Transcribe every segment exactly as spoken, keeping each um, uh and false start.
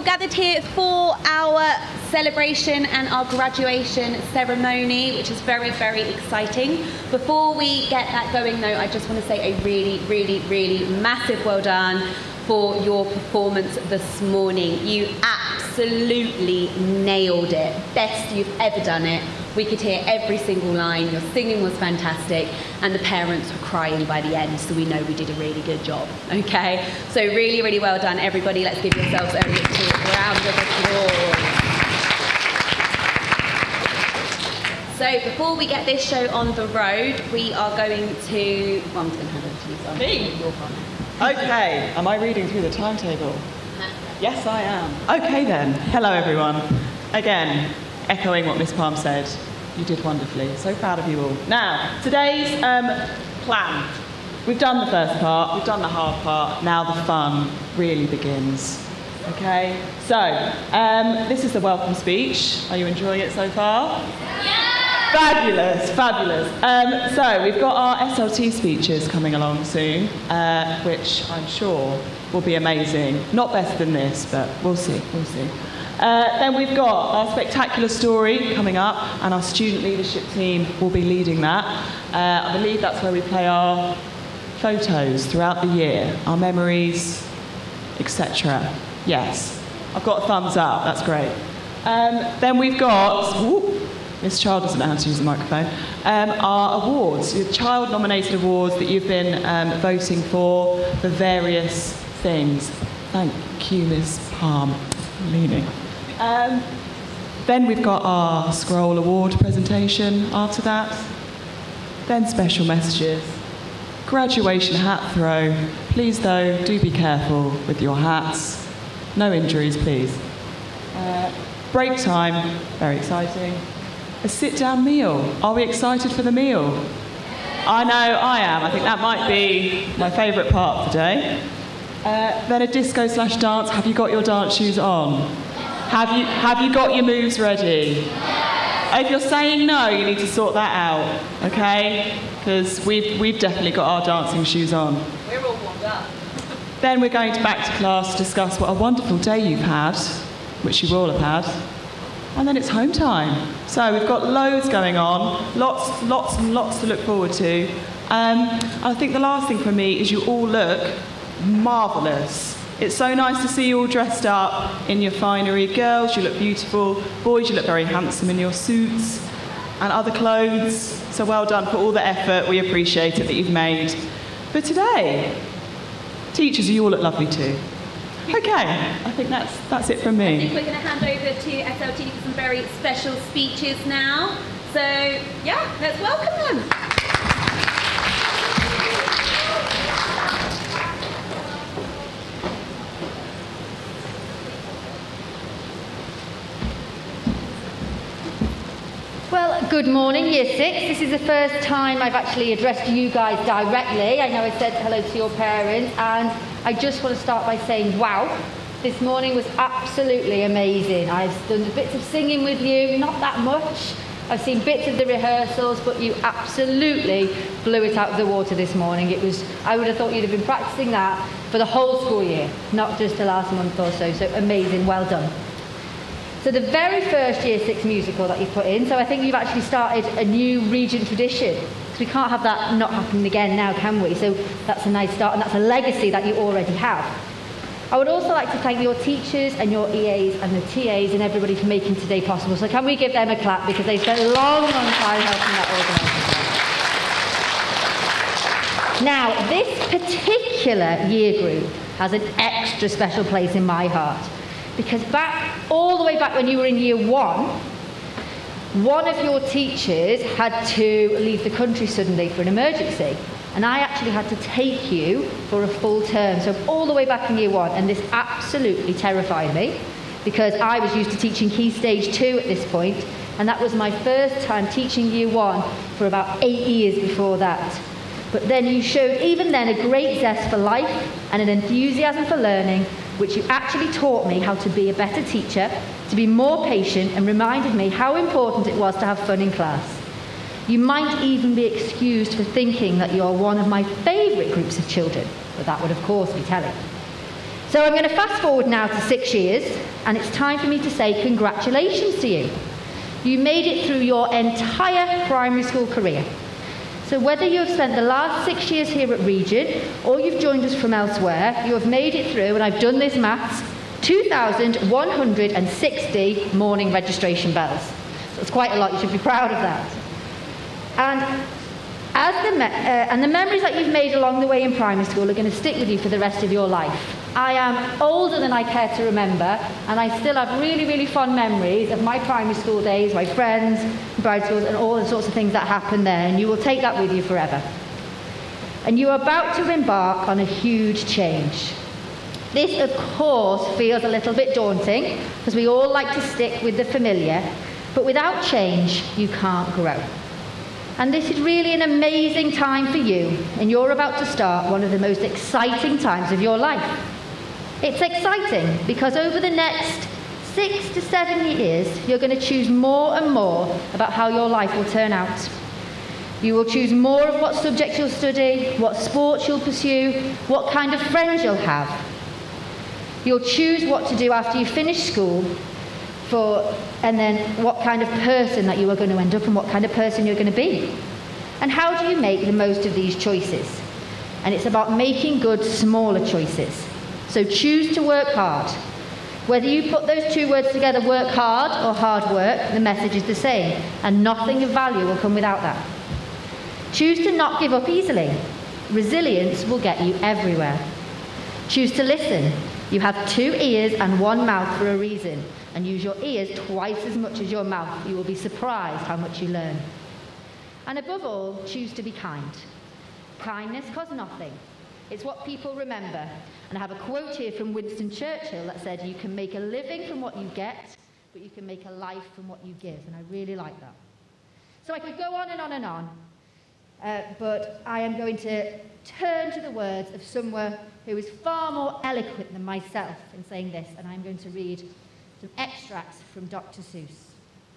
gathered here for our celebration and our graduation ceremony, which is very, very exciting. Before we get that going though, I just want to say a really, really, really massive well done for your performance this morning. You absolutely nailed it. Best you've ever done it. We could hear every single line. Your singing was fantastic, and the parents were crying by the end, so we know we did a really good job, okay? So really, really well done, everybody. Let's give yourselves a little round of applause. So before we get this show on the road, we are going to, well, I'm just going to hand over to you, Simon. Me? Your partner. Okay, am I reading through the timetable? Yes, I am. Okay then, hello everyone. Again, echoing what Miss Palm said, you did wonderfully. So proud of you all. Now, today's um, plan. We've done the first part, we've done the hard part, now the fun really begins. Okay, so um, this is the welcome speech. Are you enjoying it so far? Yeah! Fabulous, fabulous. Um, so we've got our S L T speeches coming along soon, uh, which I'm sure will be amazing. Not better than this, but we'll see, we'll see. Uh, then we've got our spectacular story coming up, and our student leadership team will be leading that. Uh, I believe that's where we play our photos throughout the year, our memories, et cetera. Yes, I've got a thumbs up, that's great. Um, then we've got, whoop, Miss Child doesn't know how to use the microphone, um, our awards, your child-nominated awards that you've been um, voting for, for various things. Thank you, Miss Palm. Leaning. Um, then we've got our Scroll Award presentation after that. Then special messages. Graduation hat throw. Please though, do be careful with your hats. No injuries, please. Uh, break time, very exciting. A sit-down meal. Are we excited for the meal? I know I am. I think that might be my favourite part of the day. Uh, then a disco slash dance. Have you got your dance shoes on? Have you, have you got your moves ready? If you're saying no, you need to sort that out, okay? Because we've, we've definitely got our dancing shoes on. We're all warmed up. Then we're going to back to class to discuss what a wonderful day you've had, which you all have had. And then it's home time. So we've got loads going on, lots, lots and lots to look forward to. Um, I think the last thing for me is you all look marvellous. It's so nice to see you all dressed up in your finery. Girls, you look beautiful. Boys, you look very handsome in your suits and other clothes. So well done for all the effort. We appreciate it that you've made. But today, teachers, you all look lovely too. Okay, I think that's, that's it from me. I think we're going to hand over to S L T for some very special speeches now. So, yeah, let's welcome them. Well, good morning, Year six. This is the first time I've actually addressed you guys directly. I know I said hello to your parents, and I just want to start by saying, wow, this morning was absolutely amazing. I've done bits of singing with you, not that much. I've seen bits of the rehearsals, but you absolutely blew it out of the water this morning. It was, I would have thought you'd have been practicing that for the whole school year, not just the last month or so. So amazing, well done. So the very first Year six musical that you put in, so I think you've actually started a new Regent tradition. Because we can't have that not happening again now, can we? So that's a nice start, and that's a legacy that you already have. I would also like to thank your teachers and your E As and the T As and everybody for making today possible. So can we give them a clap, because they spent a long, long time helping that organisation. Now, this particular year group has an extra special place in my heart. Because back, all the way back when you were in year one, one of your teachers had to leave the country suddenly for an emergency. And I actually had to take you for a full term, so all the way back in year one. And this absolutely terrified me, because I was used to teaching Key Stage two at this point, and that was my first time teaching year one for about eight years before that. But then you showed, even then, a great zest for life and an enthusiasm for learning, which you actually taught me how to be a better teacher, to be more patient, and reminded me how important it was to have fun in class. You might even be excused for thinking that you're one of my favourite groups of children, but that would of course be telling. So I'm going to fast forward now to six years, and it's time for me to say congratulations to you. You made it through your entire primary school career. So whether you have spent the last six years here at Regent, or you've joined us from elsewhere, you have made it through, and I've done this maths, two thousand one hundred sixty morning registration bells. So it's quite a lot, you should be proud of that. And As the me- uh, and the memories that you've made along the way in primary school are going to stick with you for the rest of your life. I am older than I care to remember, and I still have really, really fond memories of my primary school days, my friends, bride schools, and all the sorts of things that happened there, and you will take that with you forever. And you are about to embark on a huge change. This, of course, feels a little bit daunting, because we all like to stick with the familiar, but without change, you can't grow. And this is really an amazing time for you, and you're about to start one of the most exciting times of your life. It's exciting because over the next six to seven years, you're going to choose more and more about how your life will turn out. You will choose more of what subjects you'll study, what sports you'll pursue, what kind of friends you'll have. You'll choose what to do after you finish school, for, and then what kind of person that you are going to end up and what kind of person you're going to be. And how do you make the most of these choices? And it's about making good, smaller choices. So choose to work hard. Whether you put those two words together, work hard or hard work, the message is the same, and nothing of value will come without that. Choose to not give up easily. Resilience will get you everywhere. Choose to listen. You have two ears and one mouth for a reason, and use your ears twice as much as your mouth. You will be surprised how much you learn. And above all, choose to be kind. Kindness costs nothing. It's what people remember. And I have a quote here from Winston Churchill that said, "You can make a living from what you get, but you can make a life from what you give." And I really like that. So I could go on and on and on, uh, but I am going to turn to the words of someone who is far more eloquent than myself in saying this, and I'm going to read some extracts from Doctor Seuss.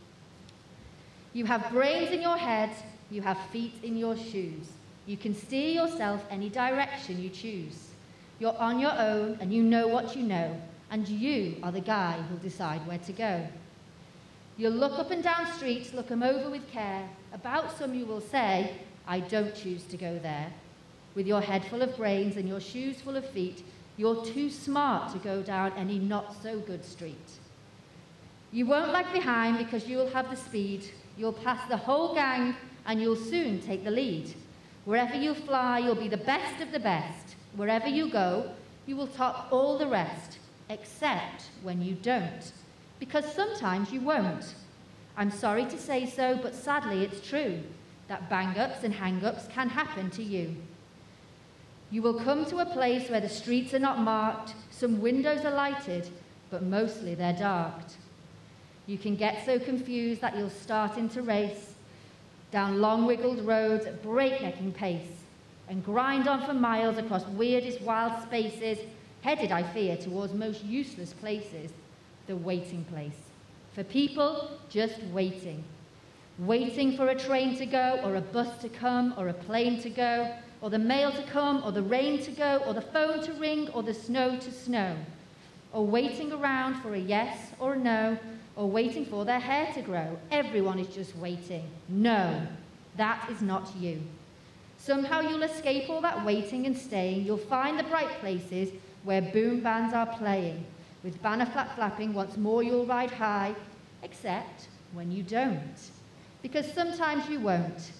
You have brains in your head, you have feet in your shoes. You can steer yourself any direction you choose. You're on your own and you know what you know, and you are the guy who'll decide where to go. You'll look up and down streets, look them over with care. About some you will say, "I don't choose to go there." With your head full of brains and your shoes full of feet, you're too smart to go down any not-so-good street. You won't lag behind because you'll have the speed. You'll pass the whole gang and you'll soon take the lead. Wherever you fly, you'll be the best of the best. Wherever you go, you will top all the rest, except when you don't, because sometimes you won't. I'm sorry to say so, but sadly it's true that bang-ups and hang-ups can happen to you. You will come to a place where the streets are not marked, some windows are lighted, but mostly they're darked. You can get so confused that you'll start into race down long wiggled roads at breaknecking pace and grind on for miles across weirdest wild spaces, headed, I fear, towards most useless places, the waiting place. For people just waiting. Waiting for a train to go, or a bus to come, or a plane to go, or the mail to come, or the rain to go, or the phone to ring, or the snow to snow. Or waiting around for a yes or a no, or waiting for their hair to grow. Everyone is just waiting. No, that is not you. Somehow you'll escape all that waiting and staying. You'll find the bright places where boom bands are playing. With banner flap flapping, once more you'll ride high, except when you don't. Because sometimes you won't.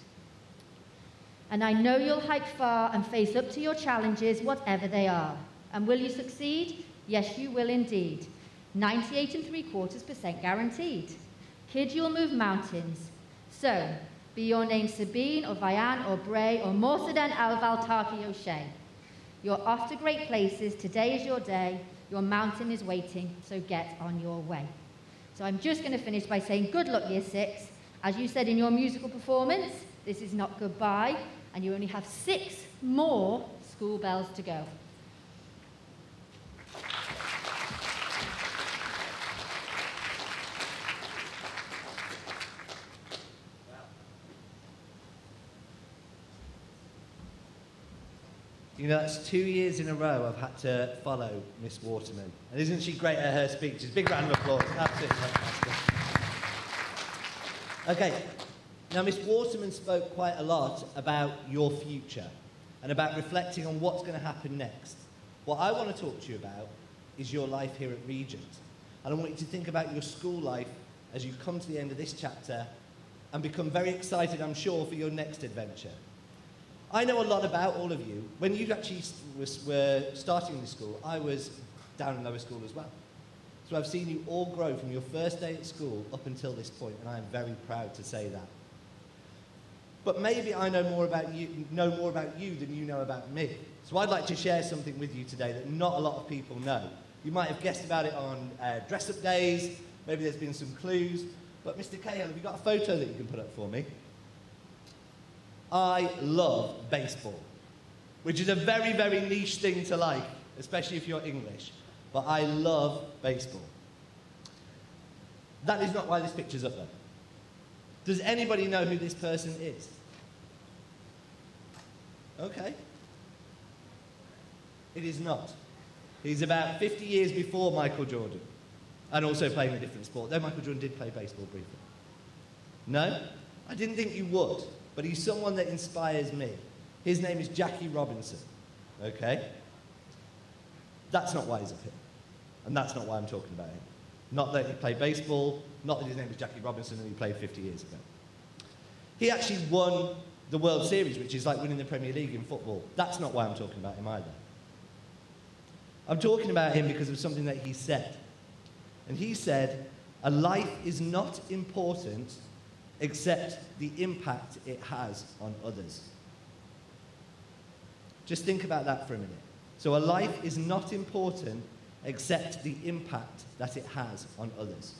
And I know you'll hike far and face up to your challenges, whatever they are. And will you succeed? Yes, you will indeed. ninety-eight and three quarters percent guaranteed. Kid, you'll move mountains. So, be your name Sabine or Vian or Bray or Morsaden Alval Tarki O'Shea. You're off to great places. Today is your day. Your mountain is waiting, so get on your way. So I'm just going to finish by saying good luck, Year Six. As you said in your musical performance, this is not goodbye, and you only have six more school bells to go. You know, that's two years in a row I've had to follow Miss Waterman. And isn't she great at her speeches? Big round of applause. Absolutely fantastic. Okay, now Miss Waterman spoke quite a lot about your future and about reflecting on what's going to happen next. What I want to talk to you about is your life here at Regent. And I want you to think about your school life as you come to the end of this chapter and become very excited, I'm sure, for your next adventure. I know a lot about all of you. When you actually was, were starting this school, I was down in lower school as well. So I've seen you all grow from your first day at school up until this point, and I am very proud to say that. But maybe I know more about you, know more about you than you know about me. So I'd like to share something with you today that not a lot of people know. You might have guessed about it on uh, dress-up days, maybe there's been some clues, but Mister Cahill, have you got a photo that you can put up for me? I love baseball, which is a very, very niche thing to like, especially if you're English, but I love baseball. That is not why this picture's up there. Does anybody know who this person is? Okay. It is not. He's about fifty years before Michael Jordan, and also playing a different sport, though Michael Jordan did play baseball briefly. No? I didn't think you would, but he's someone that inspires me. His name is Jackie Robinson, okay? That's not why he's up here, and that's not why I'm talking about him. Not that he played baseball, not that his name was Jackie Robinson and he played fifty years ago. He actually won the World Series, which is like winning the Premier League in football. That's not why I'm talking about him either. I'm talking about him because of something that he said. And he said, a life is not important except the impact it has on others. Just think about that for a minute. So a life is not important except the impact that it has on others.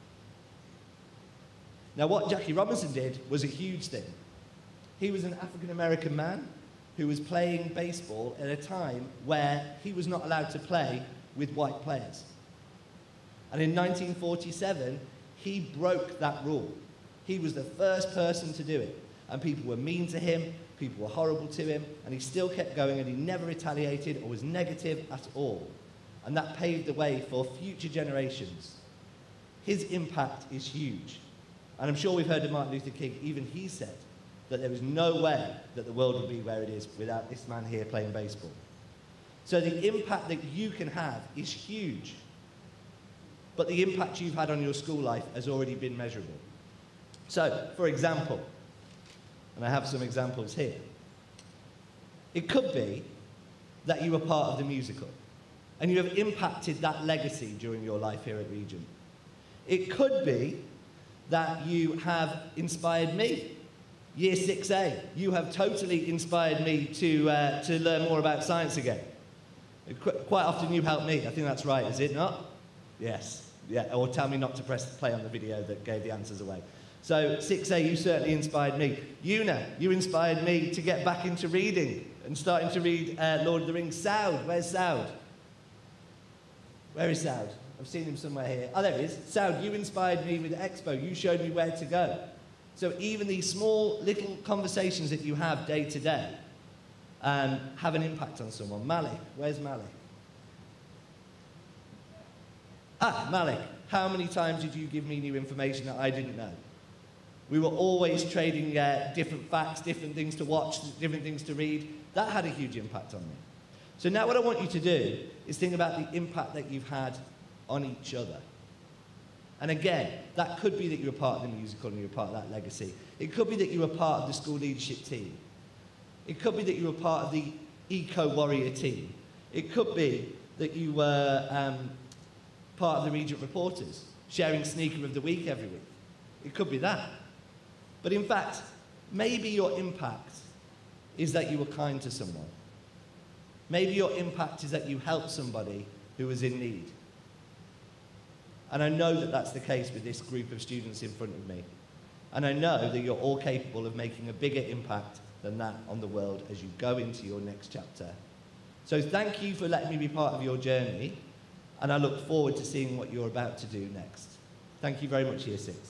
Now, what Jackie Robinson did was a huge thing. He was an African-American man who was playing baseball at a time where he was not allowed to play with white players. And in nineteen forty-seven, he broke that rule. He was the first person to do it. And people were mean to him, people were horrible to him, and he still kept going, and he never retaliated or was negative at all. And that paved the way for future generations. His impact is huge. And I'm sure we've heard of Martin Luther King. Even he said that there was no way that the world would be where it is without this man here playing baseball. So the impact that you can have is huge. But the impact you've had on your school life has already been measurable. So, for example, and I have some examples here, it could be that you were part of the musical, and you have impacted that legacy during your life here at Regent. It could be that you have inspired me. Year six A, you have totally inspired me to, uh, to learn more about science again. Qu quite often you help me, I think that's right, is it not? Yes, yeah, or tell me not to press play on the video that gave the answers away. So six A, you certainly inspired me. Una, you inspired me to get back into reading and starting to read uh, Lord of the Rings. Saud, where's Saud? Where is Saud? I've seen him somewhere here. Oh, there he is. Saud, you inspired me with Expo. You showed me where to go. So even these small little conversations that you have day to day um, have an impact on someone. Malik, where's Malik? Ah, Malik, how many times did you give me new information that I didn't know? We were always trading uh, different facts, different things to watch, different things to read. That had a huge impact on me. So now what I want you to do is think about the impact that you've had on each other. And again, that could be that you were part of the musical and you were part of that legacy. It could be that you were part of the school leadership team. It could be that you were part of the eco-warrior team. It could be that you were um, part of the Regent Reporters, sharing Sneaker of the Week every week. It could be that. But in fact, maybe your impact is that you were kind to someone. Maybe your impact is that you helped somebody who was in need. And I know that that's the case with this group of students in front of me. And I know that you're all capable of making a bigger impact than that on the world as you go into your next chapter. So thank you for letting me be part of your journey, and I look forward to seeing what you're about to do next. Thank you very much, Year six.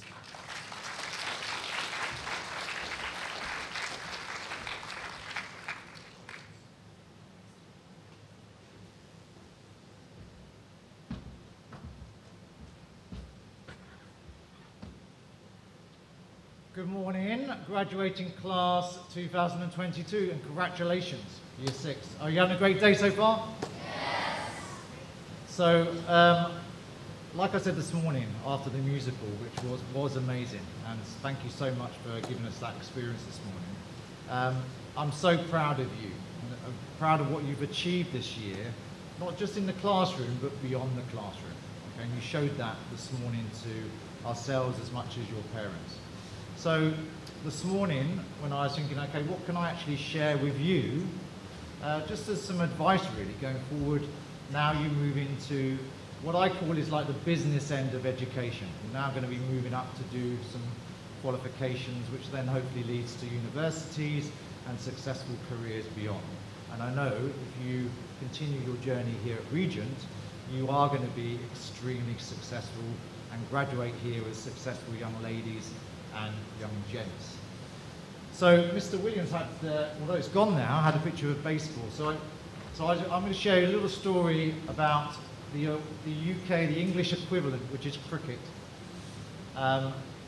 Good morning, graduating class two thousand twenty-two, and congratulations, year six. Are you having a great day so far? Yes! So, um, like I said this morning after the musical, which was, was amazing, and thank you so much for giving us that experience this morning. Um, I'm so proud of you, and I'm proud of what you've achieved this year, not just in the classroom, but beyond the classroom. Okay? And you showed that this morning to ourselves as much as your parents. So this morning, when I was thinking, okay, what can I actually share with you, uh, just as some advice really, going forward, now you move into what I call is like the business end of education. You're now going to be moving up to do some qualifications, which then hopefully leads to universities and successful careers beyond. And I know if you continue your journey here at Regent, you are going to be extremely successful and graduate here as successful young ladies and young gents. So Mister Williams had, uh, although it's gone now, had a picture of baseball. So, I, so I, I'm going to share a little story about the, uh, the U K, the English equivalent, which is cricket. Um,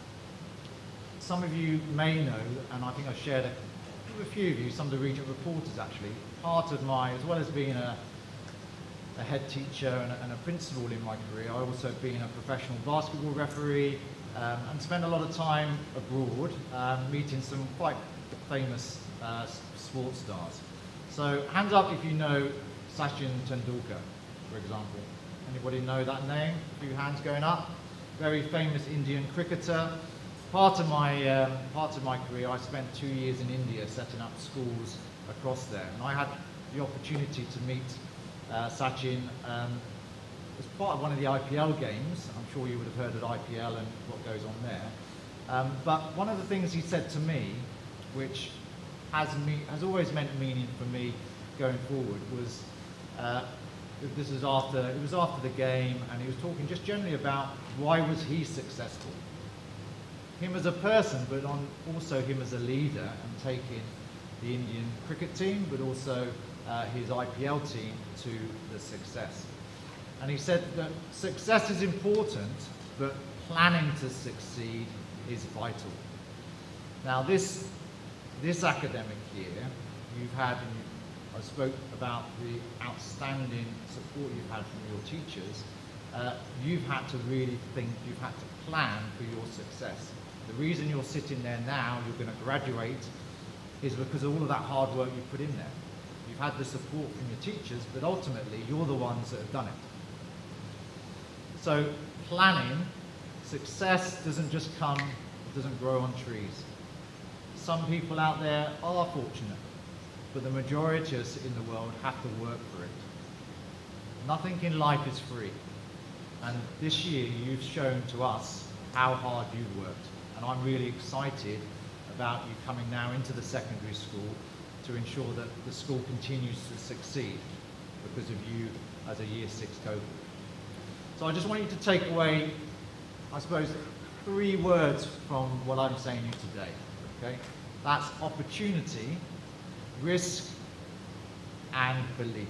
some of you may know, and I think I shared it with a few of you, some of the Regent reporters actually, part of my, as well as being a, a head teacher and a, and a principal in my career, I also been a professional basketball referee, Um, and spend a lot of time abroad um, meeting some quite famous uh, sports stars. So hands up if you know Sachin Tendulkar, for example. Anybody know that name? A few hands going up. Very famous Indian cricketer. Part of my, um, part of my career, I spent two years in India setting up schools across there. And I had the opportunity to meet uh, Sachin um, as part of one of the I P L games. I'm sure you would have heard of I P L and what goes on there. Um, but one of the things he said to me, which has, me, has always meant meaning for me going forward, was uh, this was after, it was after the game, and he was talking just generally about why was he successful. Him as a person, but on also him as a leader, and taking the Indian cricket team, but also uh, his I P L team to the success. And he said that success is important, but planning to succeed is vital. Now this, this academic year, you've had, and you, I spoke about the outstanding support you've had from your teachers. Uh, you've had to really think, you've had to plan for your success. The reason you're sitting there now, you're going to graduate, is because of all of that hard work you've put in there. You've had the support from your teachers, but ultimately you're the ones that have done it. So planning, success doesn't just come, it doesn't grow on trees. Some people out there are fortunate, but the majority of us in the world have to work for it. Nothing in life is free. And this year you've shown to us how hard you've worked. And I'm really excited about you coming now into the secondary school to ensure that the school continues to succeed because of you as a year six cohort. So I just want you to take away, I suppose, three words from what I'm saying to you today, okay? That's opportunity, risk, and belief.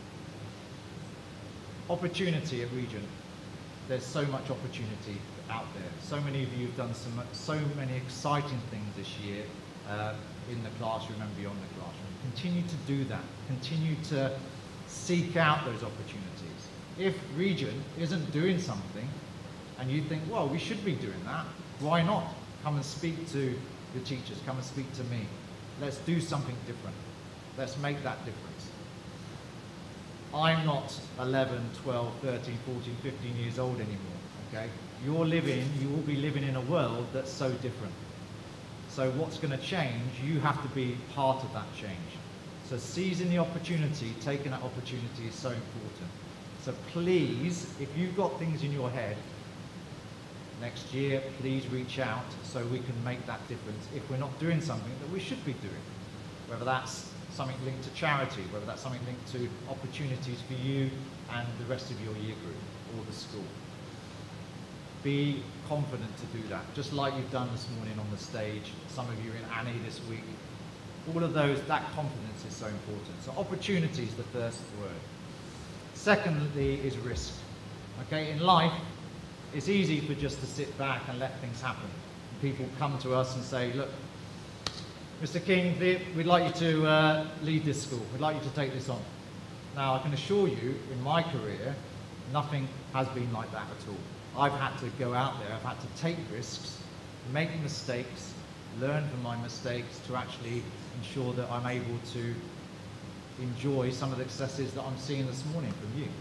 Opportunity at Regent. There's so much opportunity out there. So many of you have done some, so many exciting things this year uh, in the classroom and beyond the classroom. Continue to do that. Continue to seek out those opportunities. If Regent isn't doing something and you think, well, we should be doing that, why not? Come and speak to the teachers, come and speak to me. Let's do something different. Let's make that difference. I'm not eleven, twelve, thirteen, fourteen, fifteen years old anymore, okay? You're living, you will be living in a world that's so different. So what's going to change, you have to be part of that change. So seizing the opportunity, taking that opportunity is so important. So please, if you've got things in your head, next year, please reach out so we can make that difference if we're not doing something that we should be doing. Whether that's something linked to charity, whether that's something linked to opportunities for you and the rest of your year group or the school. Be confident to do that, just like you've done this morning on the stage, some of you in Annie this week. All of those, that confidence is so important. So opportunity is the first word. Secondly is risk. Okay, in life, it's easy for just to sit back and let things happen. people come to us and say, look, Mister King, we'd like you to uh, lead this school. We'd like you to take this on. Now, I can assure you, in my career, nothing has been like that at all. I've had to go out there, I've had to take risks, make mistakes, learn from my mistakes to actually ensure that I'm able to enjoy some of the successes that I'm seeing this morning from you.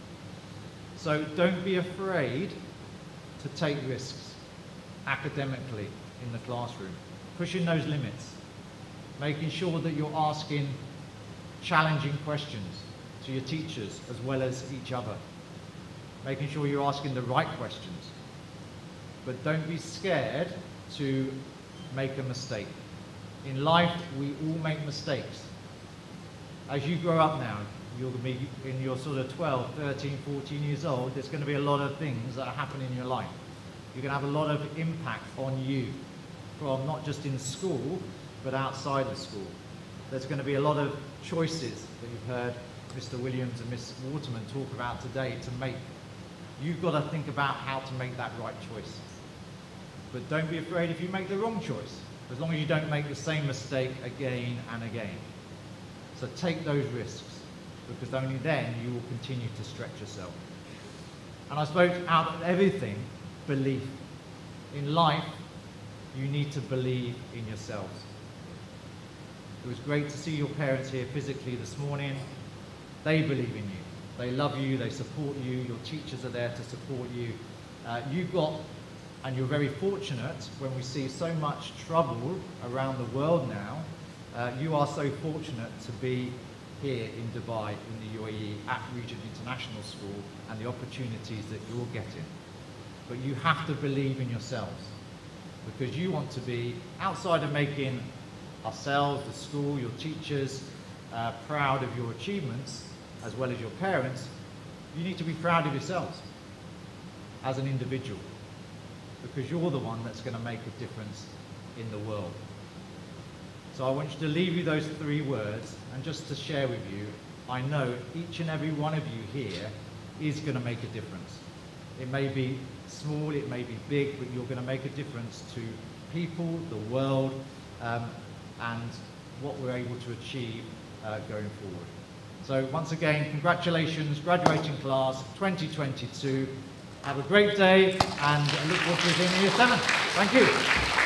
So don't be afraid to take risks academically in the classroom, pushing those limits, making sure that you're asking challenging questions to your teachers as well as each other, making sure you're asking the right questions. But don't be scared to make a mistake. In life, we all make mistakes. As you grow up now, you're going to be in your sort of twelve, thirteen, fourteen years old, there's going to be a lot of things that happen in your life. You're going to have a lot of impact on you, from not just in school, but outside of school. There's going to be a lot of choices that you've heard Mister Williams and Miss Waterman talk about today to make. You've got to think about how to make that right choice. But don't be afraid if you make the wrong choice, as long as you don't make the same mistake again and again. So take those risks, because only then you will continue to stretch yourself. And I suppose out of everything, belief. In life, you need to believe in yourselves. It was great to see your parents here physically this morning. They believe in you. They love you, they support you, your teachers are there to support you. Uh, you've got, and you're very fortunate when we see so much trouble around the world now, uh, you are so fortunate to be here in Dubai, in the U A E, at Regent International School, and the opportunities that you're getting. But you have to believe in yourselves, because you want to be, outside of making ourselves, the school, your teachers, uh, proud of your achievements, as well as your parents, you need to be proud of yourselves as an individual, because you're the one that's going to make a difference in the world. So I want you to leave you those three words, and just to share with you, I know each and every one of you here is going to make a difference. It may be small, it may be big, but you're going to make a difference to people, the world, um, and what we're able to achieve uh, going forward. So once again, congratulations, graduating class twenty twenty-two. Have a great day, and I look forward to seeing you in year seven. Thank you.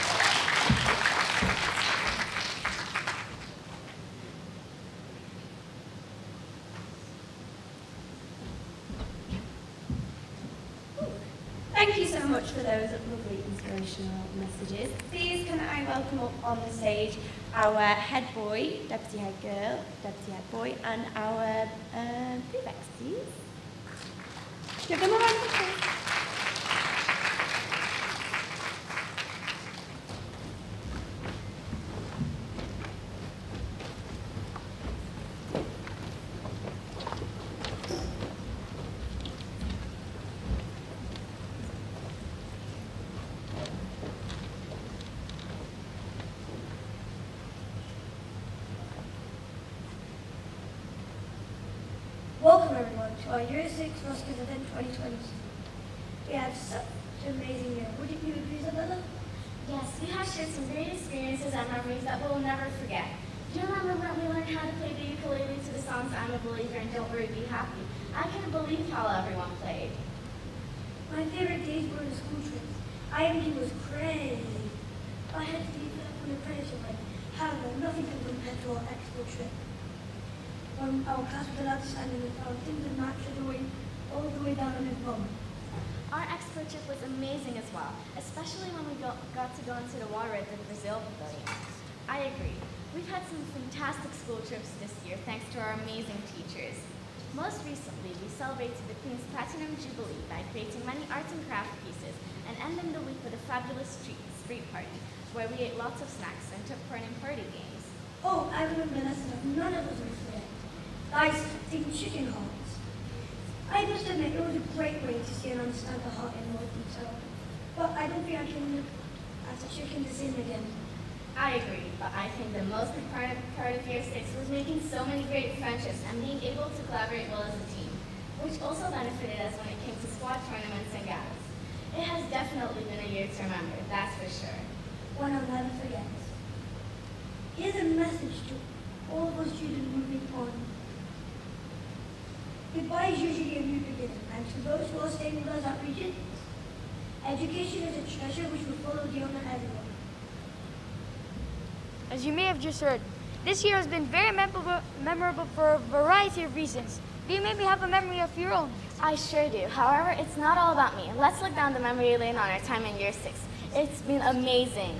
Thank you so much for those lovely inspirational messages. Please can I welcome up on the stage our head boy, deputy head girl, deputy head boy, and our uh, prefects, please. Give them a round of applause. Welcome everyone to our Year six ROSCARS event twenty twenty-two. We have such an amazing year. Wouldn't you agree, Isabella? Yes, we have shared some great experiences and memories that we'll never forget. Do you remember when we learned how to play the ukulele to the songs I'm a Believer and Don't Worry, Be Happy? I can't believe how everyone played. My favorite days were the school trips. I M T was crazy. I had to leave that from the apprenticeship life. However, nothing can compare to our expo trip. When our class was allowed to stand in the fountains and march all the way, all the way down on his bum. Our expo trip was amazing as well, especially when we got, got to go into the water at the Brazil Pavilion. I agree. We've had some fantastic school trips this year thanks to our amazing teachers. Most recently, we celebrated the Queen's Platinum Jubilee by creating many arts and craft pieces and ending the week with a fabulous street, street party where we ate lots of snacks and took part in party games. Oh, I remember lessons that none of us will forget. Dissecting chicken hearts. I must admit, it was a great way to see and understand the heart in more detail. But I don't think I can look at a chicken the same again. I agree, but I think the most important part of year six was making so many great friendships and being able to collaborate well as a team, which also benefited us when it came to squad tournaments and galas. It has definitely definitely been a year to remember, that's for sure. One I'll never forget. Here's a message to all of us students moving on. Goodbye is usually a new beginning, and to those who are staying with us at Regent, education is a treasure which will follow the owner everywhere. As you may have just heard, this year has been very memorable, memorable for a variety of reasons. Do you maybe have a memory of your own? I sure do. However, it's not all about me. Let's look down the memory lane on our time in year six. It's been amazing.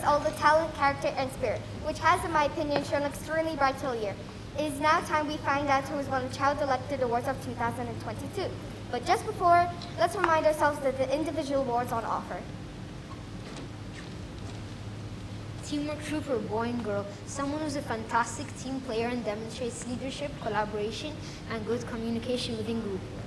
all the talent, character, and spirit, which has, in my opinion, shown extremely bright till year. It is now time we find out who has won the Child Elected Awards of two thousand twenty-two. But just before, let's remind ourselves that the individual awards on offer. Teamwork Trooper, boy and girl, someone who's a fantastic team player and demonstrates leadership, collaboration, and good communication within group work.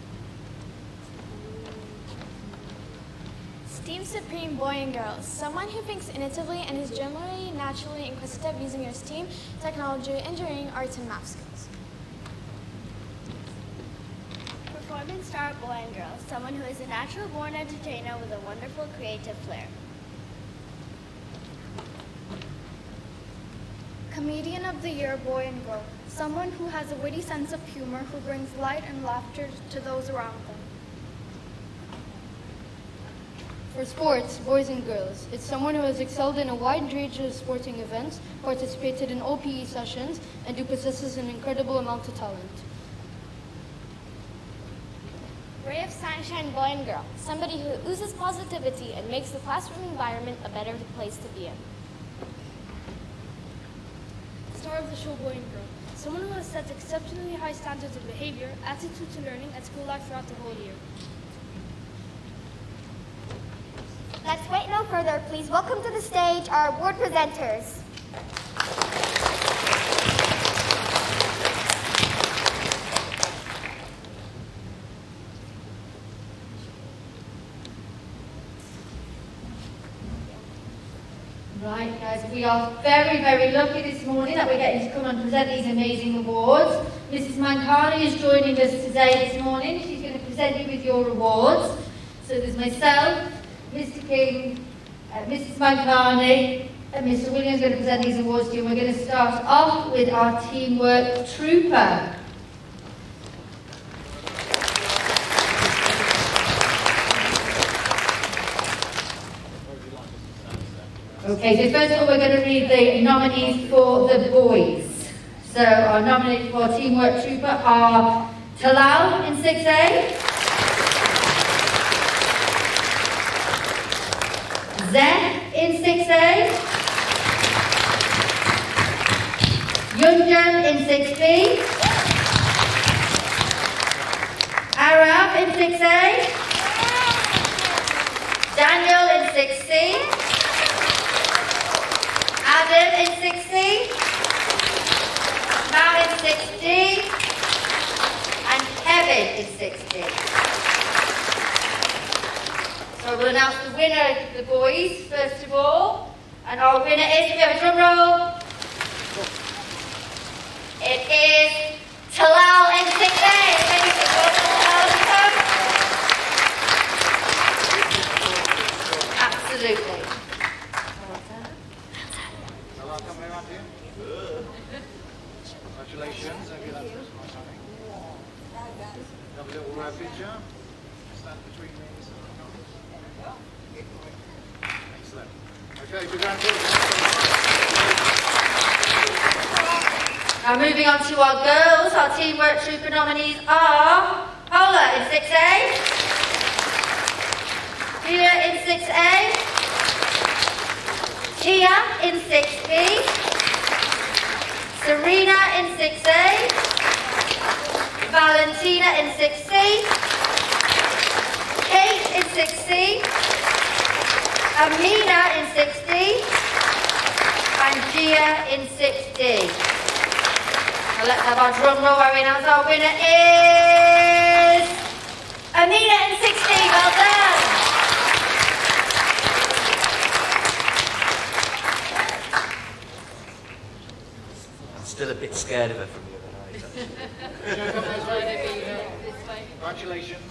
Steam Supreme, boy and girl, someone who thinks innovatively and is generally naturally inquisitive using their STEAM, technology, engineering, arts, and math skills. Performance star, boy and girl, someone who is a natural born entertainer with a wonderful creative flair. Comedian of the Year, boy and girl, someone who has a witty sense of humor who brings light and laughter to those around them. For sports, boys and girls, it's someone who has excelled in a wide range of sporting events, participated in O P E sessions, and who possesses an incredible amount of talent. Ray of Sunshine, boy and girl, somebody who oozes positivity and makes the classroom environment a better place to be in. Star of the show, boy and girl, someone who has set exceptionally high standards of behavior, attitude to learning, and school life throughout the whole year. Let's wait no further. Please welcome to the stage our award presenters. Right, guys, we are very, very lucky this morning that we're getting to come and present these amazing awards. Missus Mancani is joining us today this morning. She's going to present you with your awards. So there's myself, Mister King, uh, Missus Mancani, and Mister Williams going to present these awards to you. And we're going to start off with our Teamwork Trooper. Okay, so first of all, we're going to read the nominees for the boys. So our nominees for Teamwork Trooper are Talal in six A, Zeh in six A, Yunjan in six B, Arab in six A, Daniel in six C, Adam in six C, Mal in six D, and Kevin in six D. So we'll announce the winner of the boys first of all. And our winner is, we have a drum roll. It is Talal in six A. Thank you for Talal. Absolutely. Congratulations. Have you done this? Have a little uh, picture. Stand between me and excellent. Okay, big round of applause. Now moving on to our girls, our Teamwork Trooper nominees are Paula in six A, Gia in six A, Tia in six B, Serena in six A, Valentina in six C, Kate in six C, Amina in six D, and Gia in six D. Now let's have our drum roll where we announce our winner is Amina in six D. Well done. I'm still a bit scared of her from the other night. Congratulations.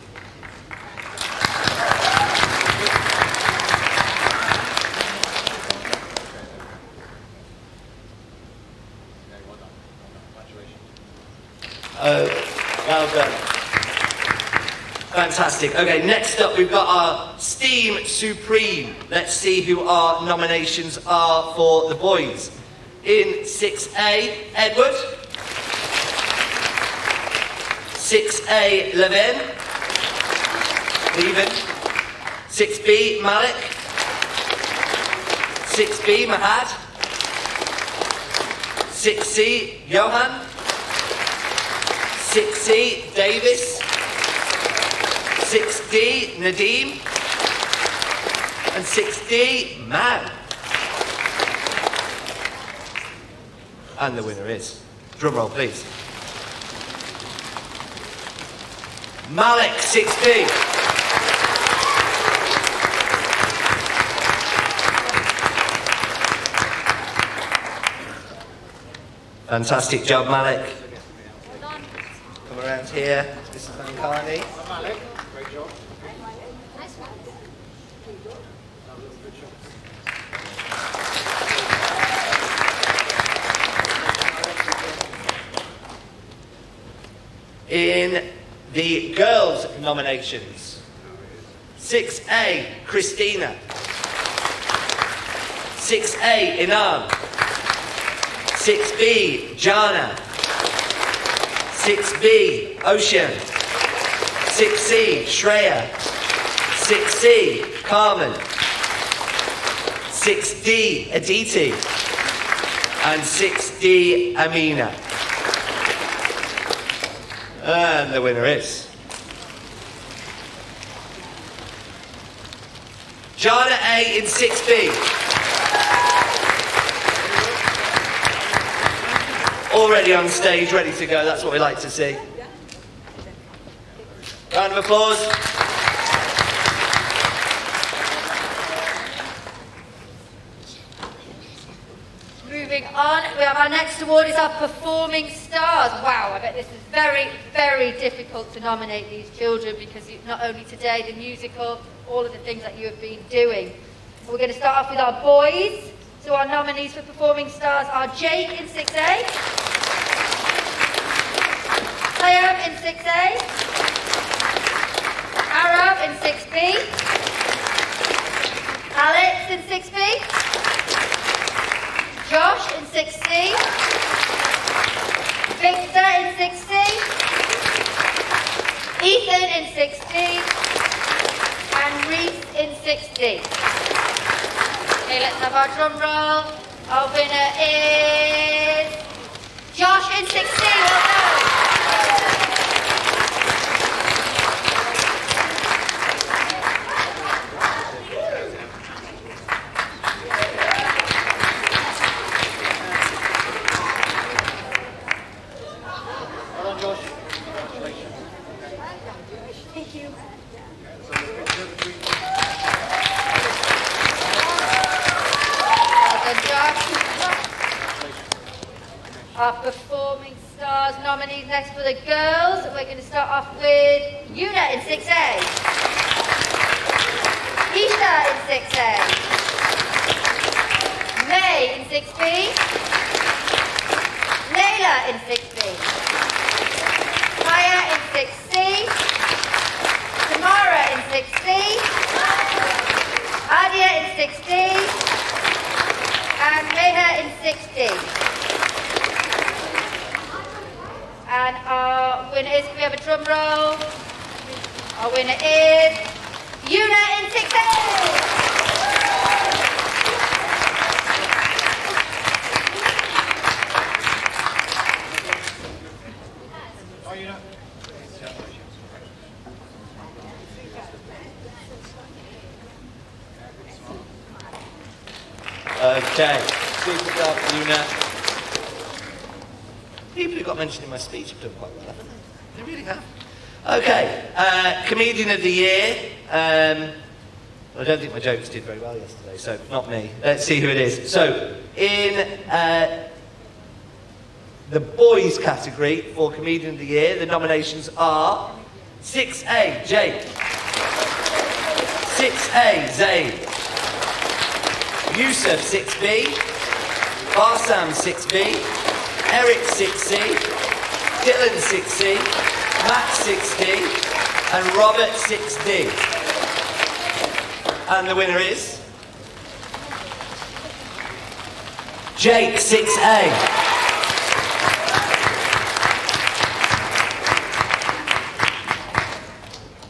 Oh, well done. Fantastic. Okay, next up we've got our Steam Supreme. Let's see who our nominations are for the boys. In six A, Edward. six A, Levin. Levin. six B, Malik. six B, Mahad. six C, Johan. six C, Davis. six D, Nadim. And six D, Man. And the winner is, drum roll please, Malik, six B. Fantastic job, Malik. Come around here, Missus Mankani. Malik, great job. In the girls' nominations, six A, Christina. six A, Inan. six B, Jana. six B, Ocean. six C, Shreya. six C, Carmen. six D, Aditi. And six D, Amina. And the winner is Jana A in six B. Already on stage, ready to go. That's what we like to see. Round of applause. Moving on, we have our next award is our Performing Stars. Wow, I bet this is very, very difficult to nominate these children because you, not only today, the musical, all of the things that you have been doing. So we're going to start off with our boys. So our nominees for Performing Stars are Jake in six A, Liam in six A, Arab in six B, Alex in six B, Josh in six C, Victor in six C, Ethan in six D, and Reese in six D. Okay, let's have our drum roll. Our winner is Josh in six D. Well done. Our Performing Stars nominees next for the girls. We're going to start off with Yuna in six A, Isha in six A, May in six B, Layla in six B, Maya in six C, Tamara in six C, Adia in six D, and Meha in six D. And our winner is, can we have a drum roll? Our winner is Yuna in six A. Okay, super job, Yuna. People who got mentioned in my speech have done quite well, haven't they? They really have. Okay, uh, Comedian of the Year. Um, I don't think my jokes did very well yesterday, so not me. Let's see who it is. So, in uh, the boys category for Comedian of the Year, the nominations are six A, Jake. six A, Zayn. Yusuf, six B. Barsam, six B. Eric, six C, Dylan, six C, Matt, six D, and Robert, six D. And the winner is Jake, six A.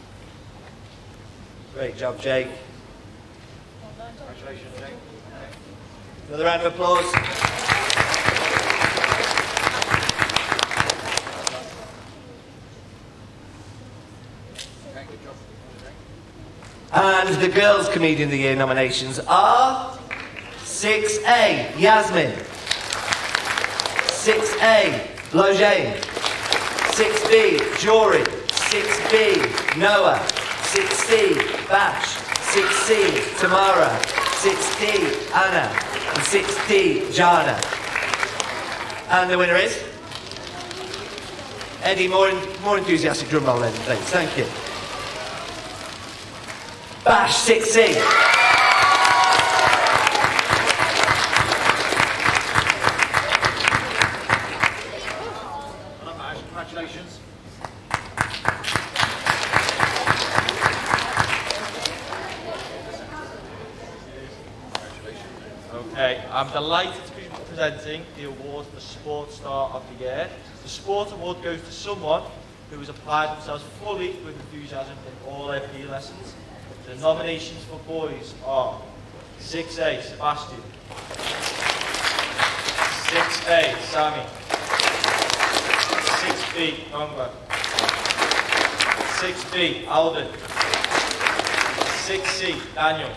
Great job, Jake. Congratulations, Jake. Another round of applause. And the Girls Comedian of the Year nominations are six A, Yasmin. six A, Lojane. six B, Jory. six B, Noah. six C, Bash. six C, Tamara. six D, Anna. And six D, Jana. And the winner is? Eddie, more, more enthusiastic drum roll, Eddie, please. Thank you. Bash, six C. Congratulations. Okay, I'm delighted to be presenting the award for Sports Star of the Year. The Sport Award goes to someone who has applied themselves fully with enthusiasm in all their P E lessons. The nominations for boys are six A, Sebastian. six A, Sammy. six B, Nongba. six B, Alden. six C, Daniel.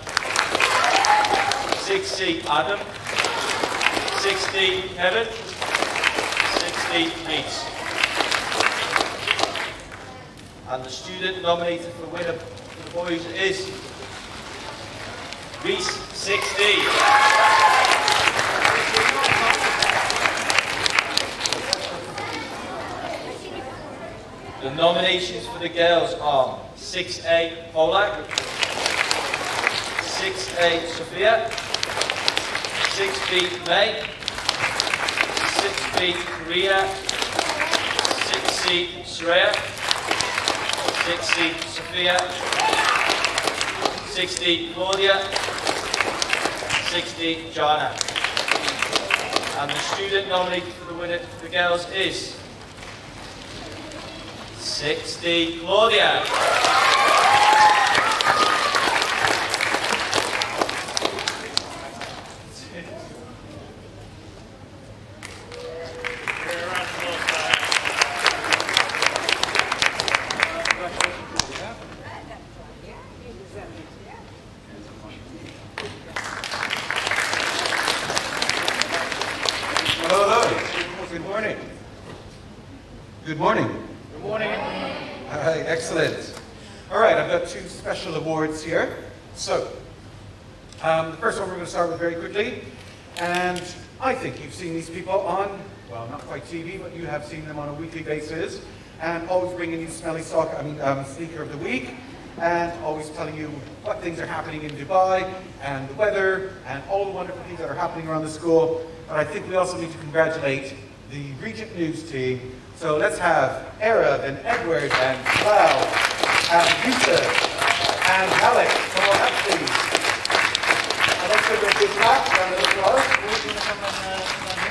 six C, Adam. six D, Kevin. six D, Reese. And the student nominated for winner for the boys is Reese, six D. The nominations for the girls are six A, Polak. six A, Sophia. six B, May. six B, Korea. six C, Shreya. six C, Sophia. six D, Claudia. six D, Jana. And the student nominated for the winner for the girls is six D, Claudia. Good morning. Good morning. Good morning. All right, excellent. All right, I've got two special awards here. So, um, the first one we're going to start with very quickly. And I think you've seen these people on, well, not quite T V, but you have seen them on a weekly basis. And always bringing you smelly sock, I mean, um, sneaker of the week. And always telling you what things are happening in Dubai and the weather and all the wonderful things that are happening around the school. But I think we also need to congratulate the Regent News team. So let's have Arab and Edward and Cloud and Yusuf and Alex. Come on up, please. I'd like to give a big clap, round of applause. Who's going to come on uh,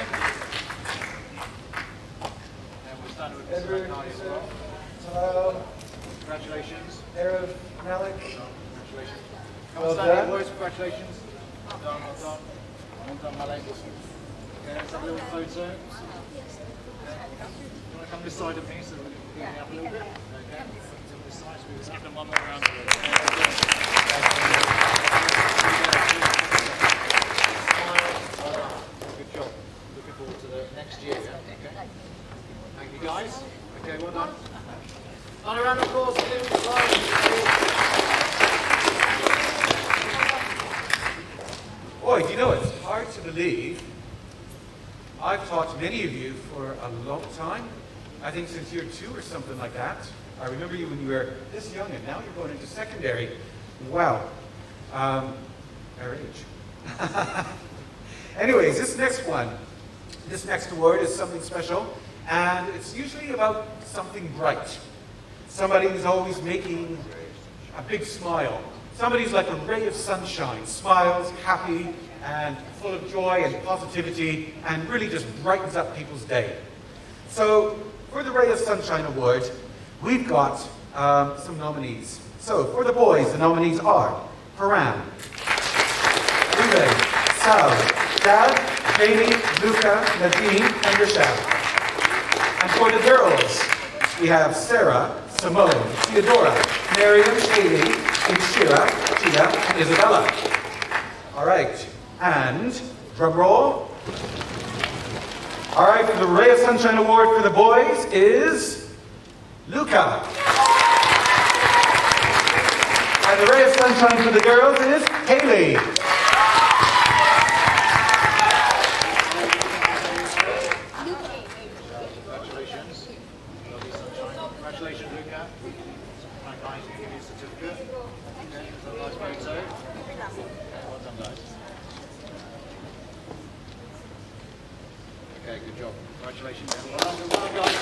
down here? Edward, Yusuf, Cloud. Congratulations. Arab and Alex. Congratulations. Well Outstanding done. boys, congratulations. Well done, well done. Well done, Alex. Okay, let's have a little photo. Okay. You want to come this side of me so we can get it up a little bit? Okay. So this side, so we can give them one more round. Good job. Looking forward to the next year. Okay. Thank you guys. Okay, well done. Another round of applause for them. Boy, you know, it's hard to believe. I've taught many of you for a long time. I think since year two or something like that. I remember you when you were this young and now you're going into secondary. Wow. Um, our age. Anyways, this next one, this next award is something special. And it's usually about something bright. Somebody who's always making a big smile. Somebody who's like a ray of sunshine, smiles, happy, and full of joy and positivity, and really just brightens up people's day. So, for the Ray of Sunshine Award, we've got um, some nominees. So, for the boys, the nominees are Paran, Uday, Sal, Dad, Jamie, Luca, Nadine, and Rochelle. And for the girls, we have Sarah, Simone, Theodora, Miriam, Haley, Inshira, Tia, and Isabella. All right, and drum roll. All right, the Ray of Sunshine Award for the boys is Luca. And the Ray of Sunshine for the girls is Haley. Congratulations. Lovely sunshine. Congratulations, Luca. Quite nice to give you a certificate. Okay, is that a nice photo? Well done, guys. Okay, good job. Congratulations. Well done, well done, guys.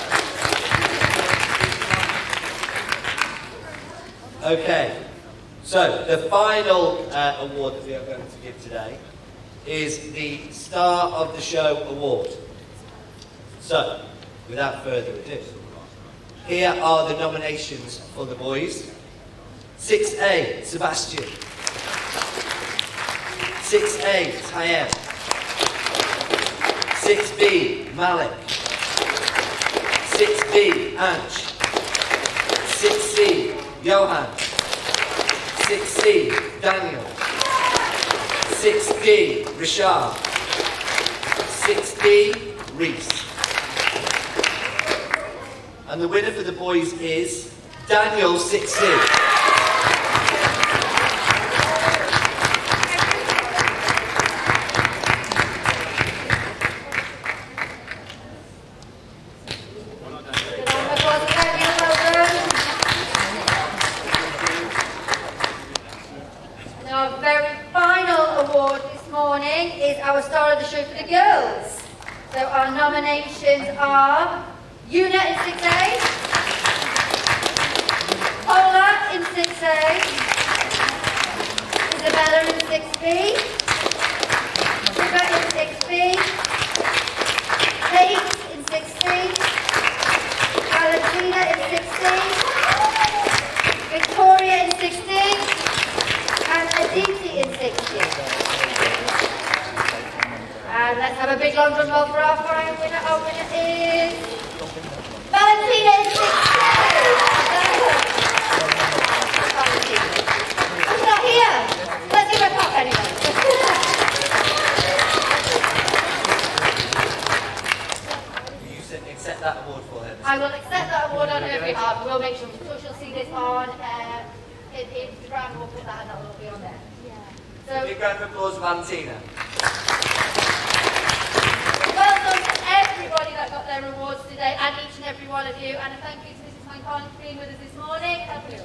Okay, so the final uh, award that we are going to give today is the Star of the Show Award. So, without further ado, here are the nominations for the boys. six A, Sebastian. six A, Tayeb. six B, Malik. six B, Anch. six C, Johan. six C, Daniel. six D, Rishad. six D, Reese. And the winner for the boys is Daniel six C. Our very final award this morning is our Star of the Show for the girls. So our nominations are Una in six A, Ola in six A, Isabella in six B, Shiva in six B, Kate in six C, Valentina in six C, Victoria in six D, and Aditi in six D. And let's have a big long drum roll for our final winner. Our winner is Valentina in six D. She's not here. Let's give her a clap anyway. You accept that award for her? I will accept that award on her behalf. We'll make sure she'll see this on uh, in Instagram. We'll put that and that will be on there. Yeah. So, big round of applause for Valentina. well done to everybody that got their awards today, and each and every one of you. And a thank you to Missus Mancarn for being with us this morning. And we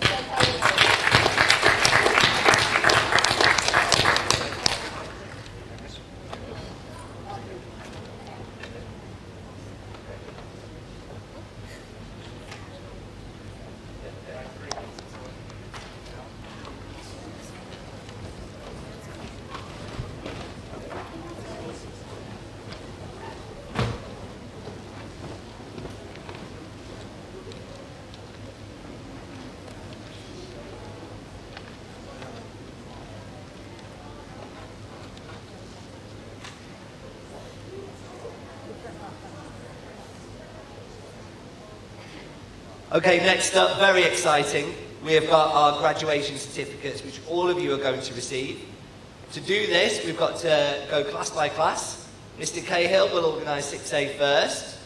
Okay, next up, very exciting. We have got our graduation certificates, which all of you are going to receive. To do this, we've got to go class by class. Mister Cahill will organise six A first.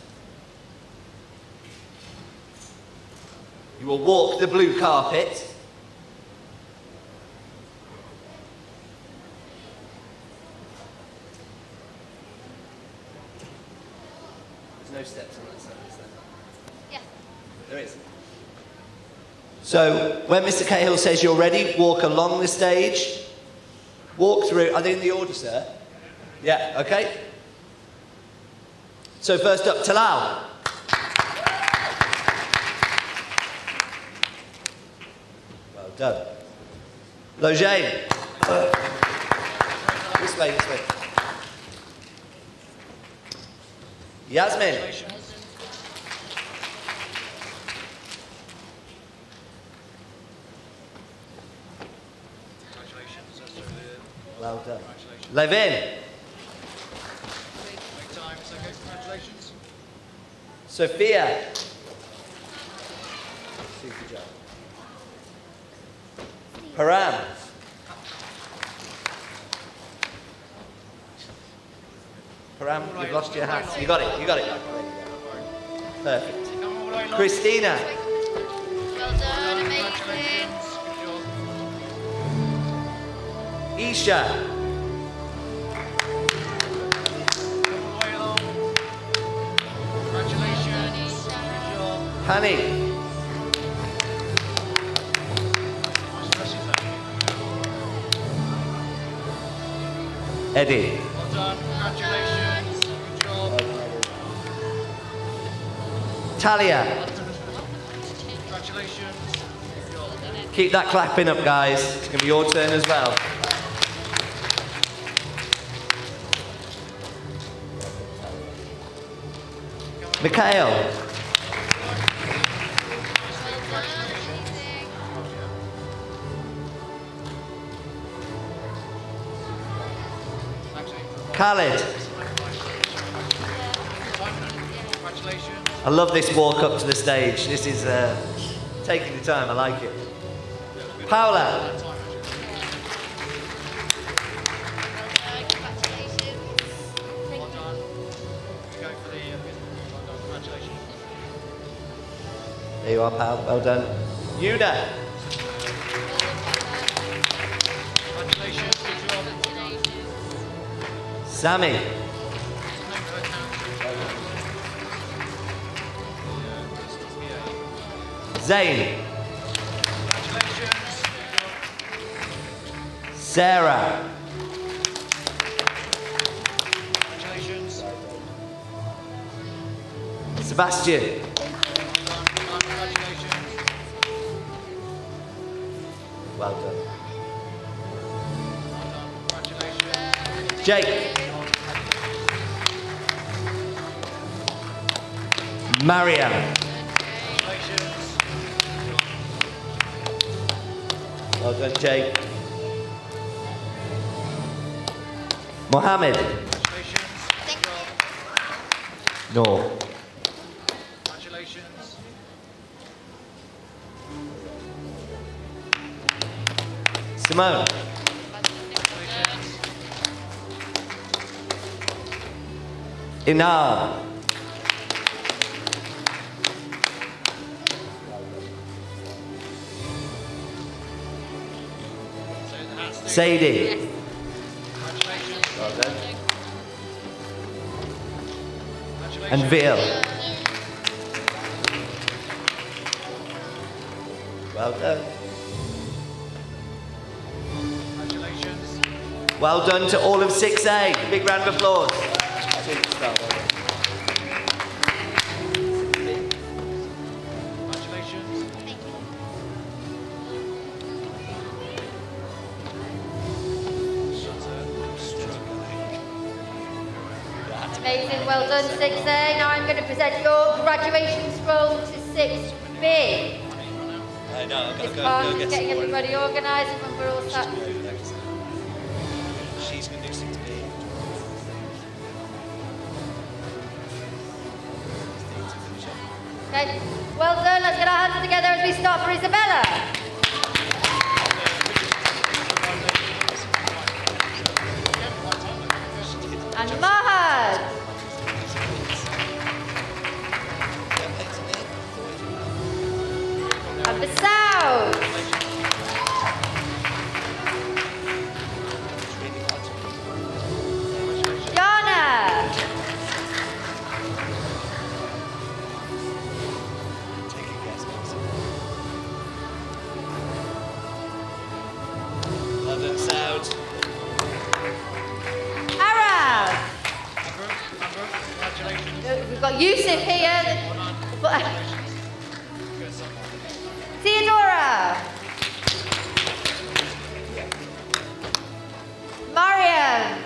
You will walk the blue carpet. There's no steps on that side, is there? Yes. There is. So, when Mister Cahill says you're ready, walk along the stage. Walk through. Are they in the order, sir? Yeah, okay. So, first up, Talal. Well done. Lojane. This way, this way. Yasmin. Well done. Levin. That's okay, congratulations. Sophia. Super job. Param. Param, you've lost your hat. You got it, you got it. Perfect. Christina. Well done, amazing. Isha. Congratulations. Honey. Eddie. Well done, congratulations. Good job. Talia. Congratulations. Good job. Keep that clapping up, guys. It's going to be your turn as well. Mikhail. Khaled. I love this walk up to the stage. This is uh, taking the time. I like it. Paula. There you are, pal. Well done. Yuna. Congratulations. Good job. Sammy. Zayn. Sarah. Congratulations. Sebastian. Well done. Jake. Mariam. Well done, Jake. Mohammed. No. Congratulations. Simone. Inam. Sadie. Well done. And Vil. Well done. Congratulations. Well done to all of six A. Big round of applause. Amazing, well done six A. Now I'm going to present your graduation scroll to six B. I know, I've got to Miss go, Barnes go is get getting some everybody organised and when we're all sat. She's going to do six B. Okay, well done. Let's get our hands together as we start for Isabella. And Mahad. And Basoud. Jana. Well done, Sound. Arab. Congratulations. We've got Yusuf here. Theodora. Mariam.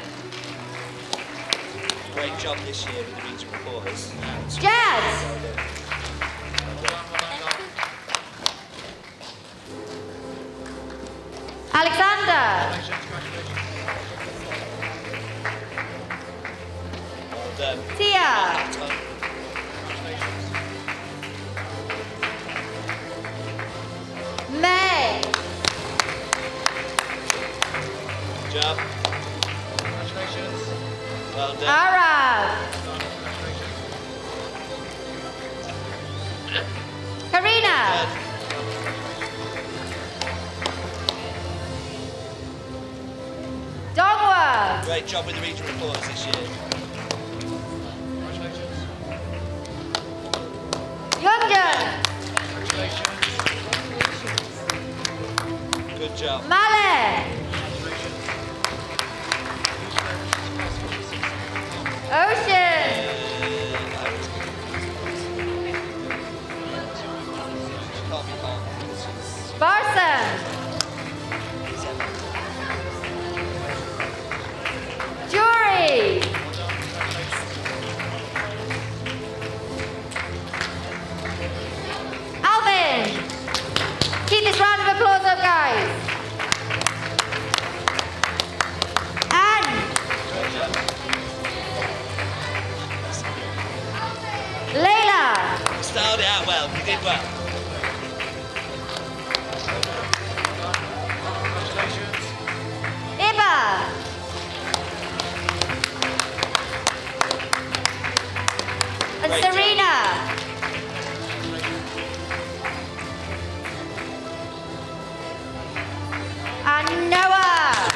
Great job this year with the meeting reporters. Jazz. Alexander. Well done. Tia. May. Good job. Congratulations. Well done. Arab. Karina. Dongwa. Great job with the regional reports this year. Yunjan. Good job. Male. Ocean. Barson. Jury. Alvin. Keep this round of applause up, guys. Anne. Layla. Styled it out well. You did well. Iba. And Great Serena. And Noah.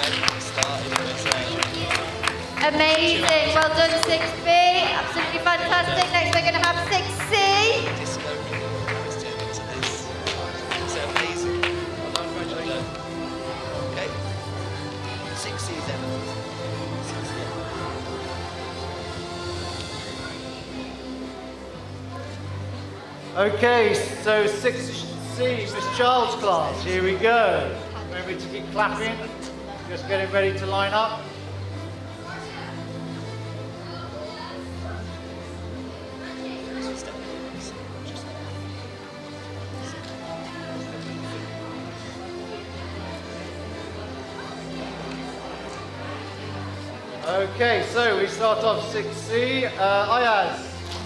Amazing. Well done, six B. Absolutely fantastic. Next we're going to have six C. It's amazing. Well done. Okay. Six C is Emma. Six C. Okay, so six C, Miss Child's class, here we go. Remember to keep clapping, just getting ready to line up. Okay, so we start off six C, uh, Ayaz.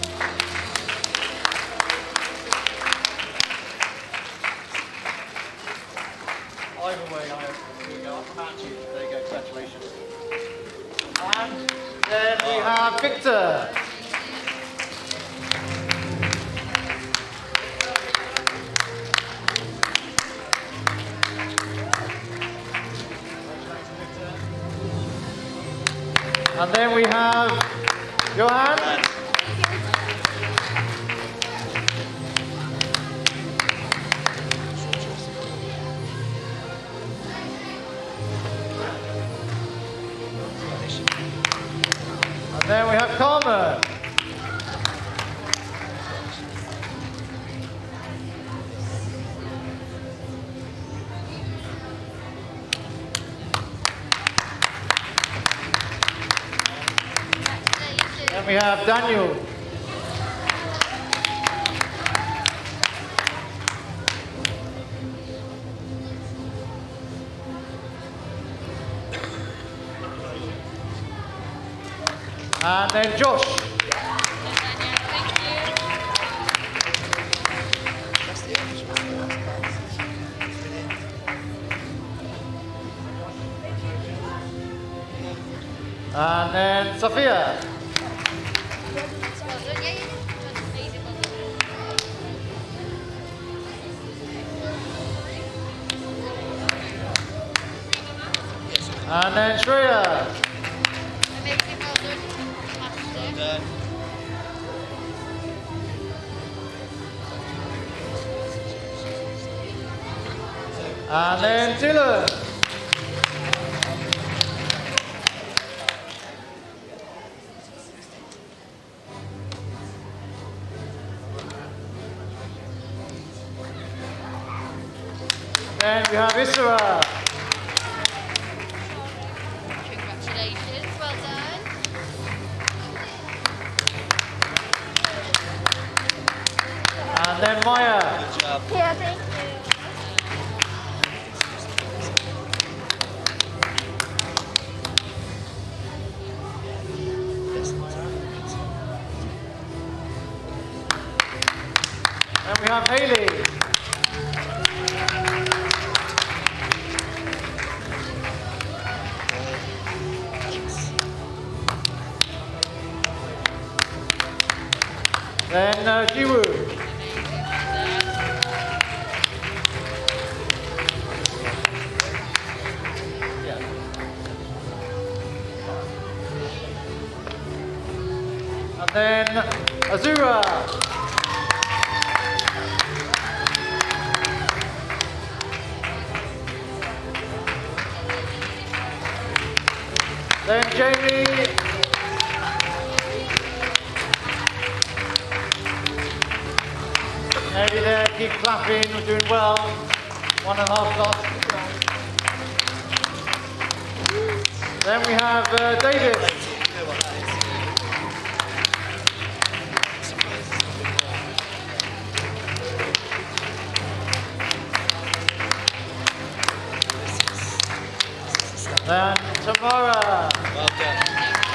Either way, Ayaz. Here we go, I'll come at you. There you go, congratulations. And then we have Victor. And then we have Johan. And then we have Carmen. Then we have Daniel. And then Josh. And then Sophia. And then Shreya. Well done. And then Dylan. Then we have Isra. Congratulations, well done. And then Maya. Good job. Yeah, thank you. Then we have Hayley. Then uh, Jiwoo. And then Azura. Then Jamie. Maybe there, keep clapping, we're doing well. One and a half lost. Then we have uh, David. Then Tamara. Well done.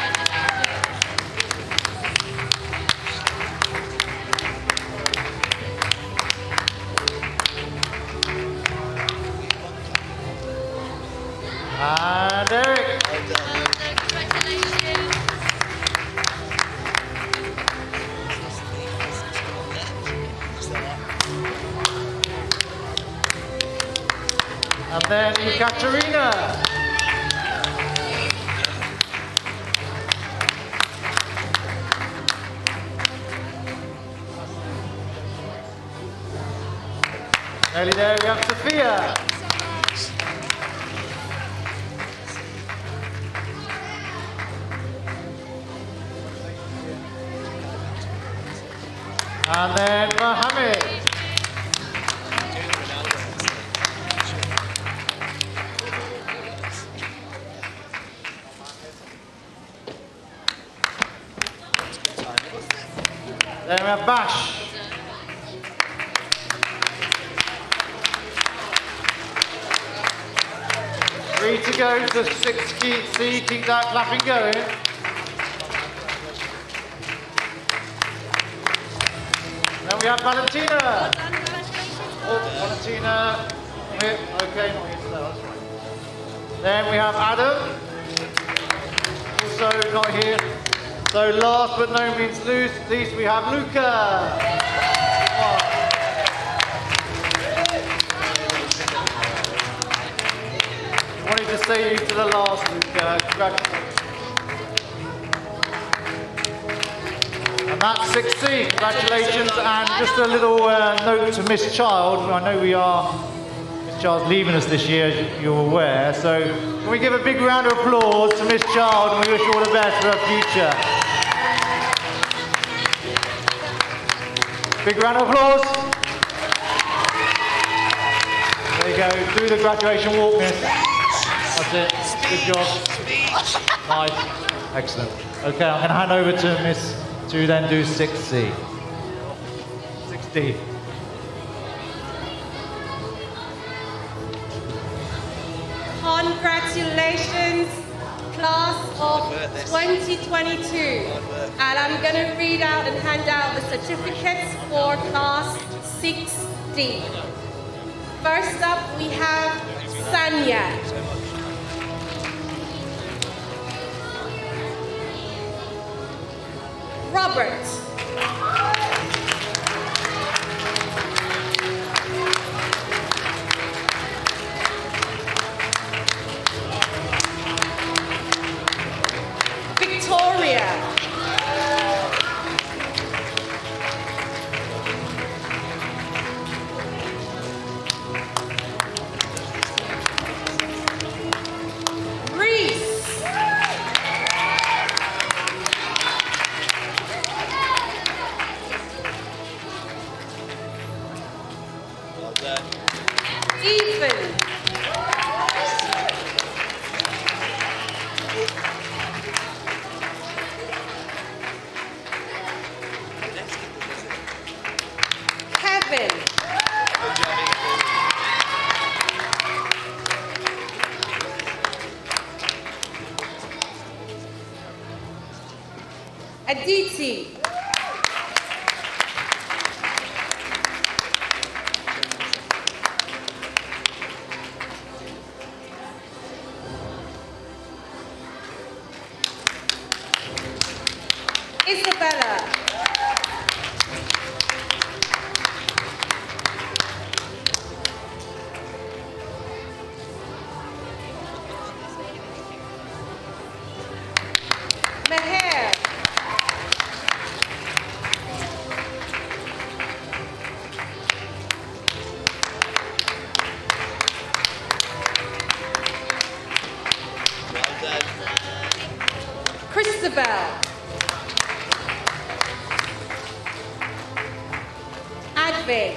And Eric. Well done. Well done. Congratulations. And then Ekaterina. Nearly there, we have Sophia. And then Mohammed. Then we have Bash. Three to go to six, keep, see, keep that clapping going. Then we have Valentina. Oh, Valentina. Here. Okay, not here today, that's right. Then we have Adam. Also not here. So last but no means least, we have Luca. I wanted to say you to the last, Luca. Congratulations. And that's sixteen. Congratulations. And just a little uh, note to Miss Child. I know we are, Miss Child's leaving us this year, as you're aware. So can we give a big round of applause to Miss Child, and we wish you all the best for her future. Big round of applause. There you go. Do the graduation walk, Miss. That's it. Good job. Nice. Excellent. Okay, I'm going to hand over to Miss to then do six C. six D. Congratulations, class of twenty twenty-two. And I'm going to read out and hand out the certificates for class six D. First up, we have Sanya. Robert. Victoria. Aditi. it.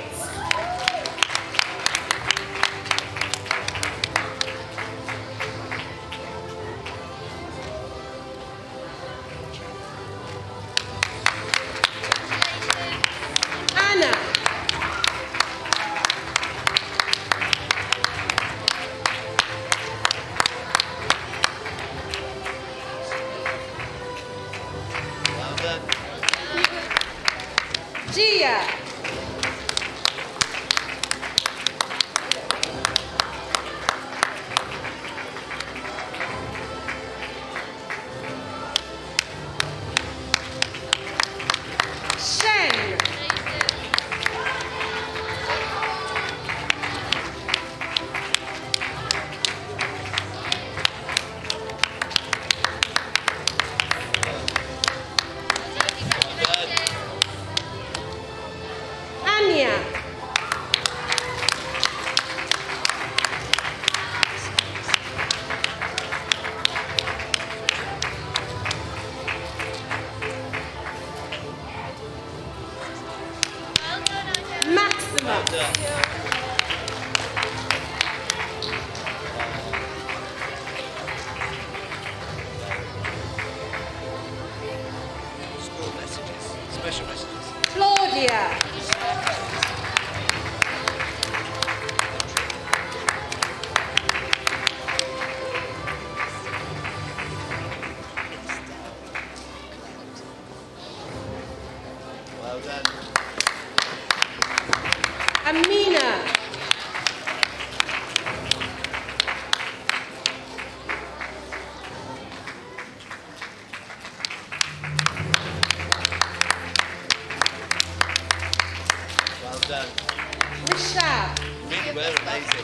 Anna. Well done. Gia. Shen. Anya. Maxima. School messages, special messages. Claudia. Well done. Amina. Well done. Rishab. Really were amazing.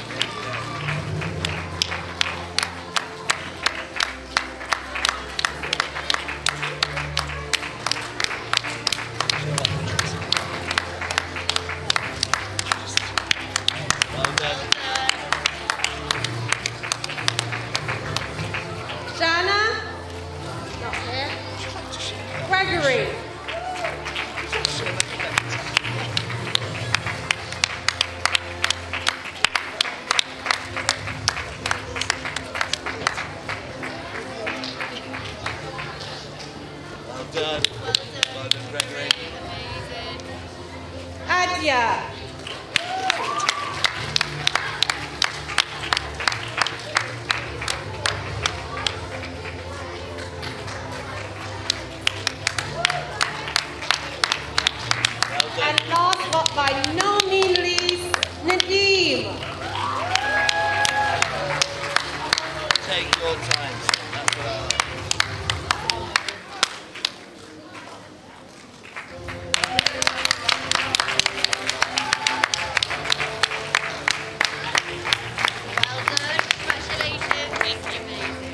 Well done. Jana. Gregory. Well done. Well done, Gregory. Adia. And last but by no means least, Nadim. Take your time. That's what I like. Well done. Congratulations. Thank you, amazing.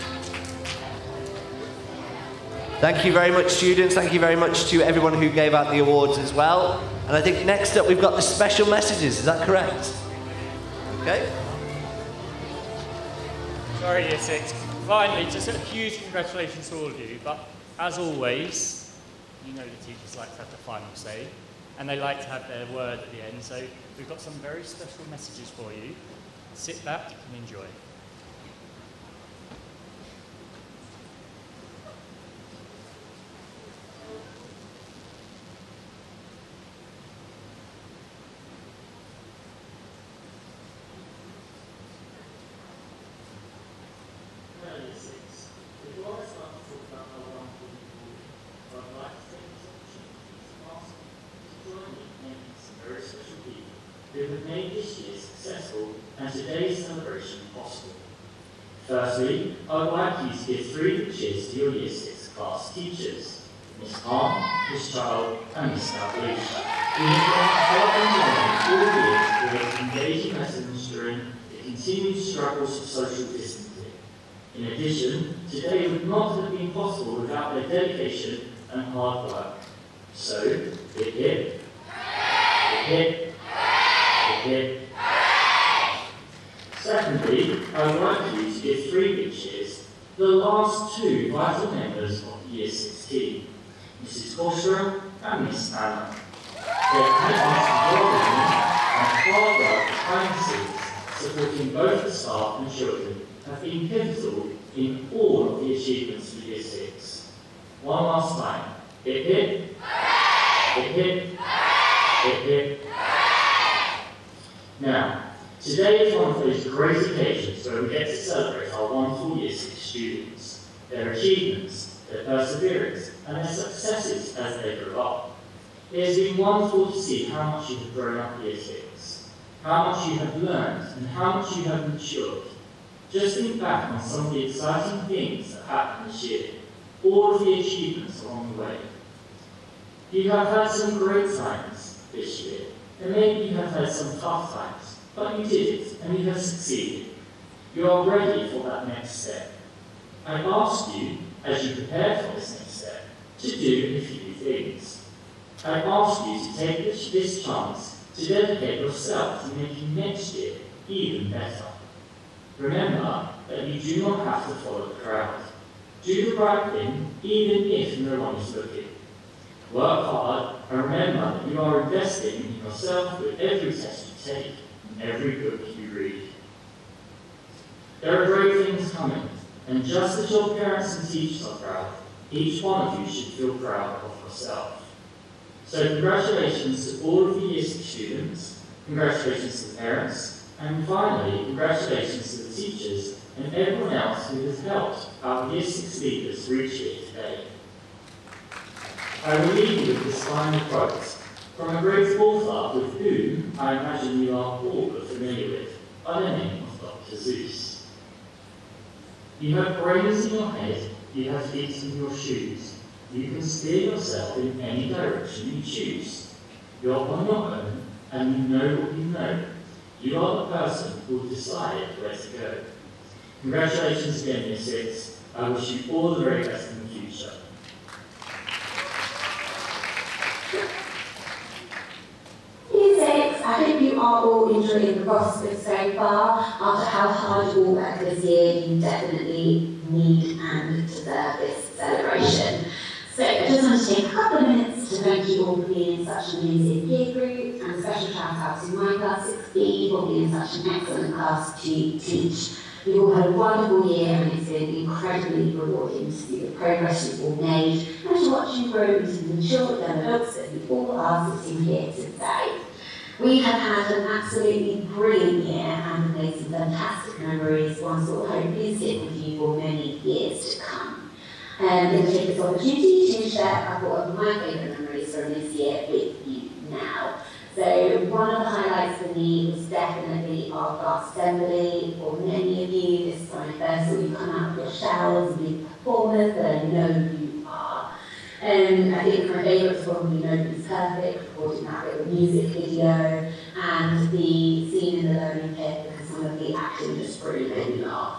Thank you very much, students. Thank you very much to everyone who gave out the awards as well. And I think next up we've got the special messages. Is that correct? Okay. Sorry, Year six. Finally, just a huge congratulations to all of you. But as always, you know the teachers like to have the final say, and they like to have their word at the end. So we've got some very special messages for you. Sit back and enjoy. Before I start to talk about our wonderful people, I'd like to take this opportunity to ask you to join me in thanking some very special people who have made this year successful and today's celebration possible. Firstly, I would like you to give three cheers to your Year six class teachers, Miss Palm, Miss Child, and Miss Dalgleish, who have worked hard and long all year to create engaging lessons during the continued struggles of social distancing. In addition, today would not have been possible without their dedication and hard work. So, hip hip, hip hip, hip hip. Secondly, I would like you to give three big cheers to the last two vital members of the Year six team, Missus Korstra and Miss Anna. Their commitment to well-being hard work behind the scenes, supporting both the staff and children, have been pivotal in all of the achievements for Year six. One last time. Hip hip. Hip hip. Hip hip. Now, today is one of those great occasions where we get to celebrate our wonderful Year six students, their achievements, their perseverance, and their successes as they grow up. It has been wonderful to see how much you have grown up Year six, how much you have learned, and how much you have matured. Just think back on some of the exciting things that happened this year, all of the achievements along the way. You have had some great times this year, and maybe you have had some tough times, but you did it, and you have succeeded. You are ready for that next step. I ask you, as you prepare for this next step, to do a few things. I ask you to take this, this chance to dedicate yourself to making next year even better. Remember that you do not have to follow the crowd. Do the right thing, even if no one is looking. Work hard, and remember that you are investing in yourself with every test you take and every book you read. There are great things coming, and just as your parents and teachers are proud, each one of you should feel proud of yourself. So congratulations to all of the Year six students, congratulations to the parents, and finally, congratulations to the teachers and everyone else who has helped our Year six leaders reach here today. I will leave you with this final quote from a great author with whom I imagine you are all familiar with, by the name of Doctor Zeus. You have brains in your head, you have feet in your shoes. You can steer yourself in any direction you choose. You're on your own, and you know what you know. You are the person who will decide where to go. Congratulations again, Year six. I wish you all the very best in the future. Year six, I hope you are all enjoying the ROSCARS so far. After how hard you all worked this year, you definitely need and deserve this celebration. So I just want to take a couple of minutes to thank you all for being in such an amazing year group, and a special shout out to my class sixteen for being such an excellent class to teach. You've all had a wonderful year, and it's been incredibly rewarding to see the progress you've all made and to watch you grow into the mature young adults that you all are sitting here today. We have had an absolutely brilliant year and made some fantastic memories, ones that will hopefully stick with you for many years to come. Um, I'm going to take this opportunity to share a couple of my favourite memories from this year with you now. So one of the highlights for me was definitely our class assembly. For many of you, this is when I first saw you come out of your showers and be performers that I know you are. Um, I think my favourite was probably Nobody's Perfect, recording that little music video, and the scene in the learning pit because some of the acting just really made me laugh.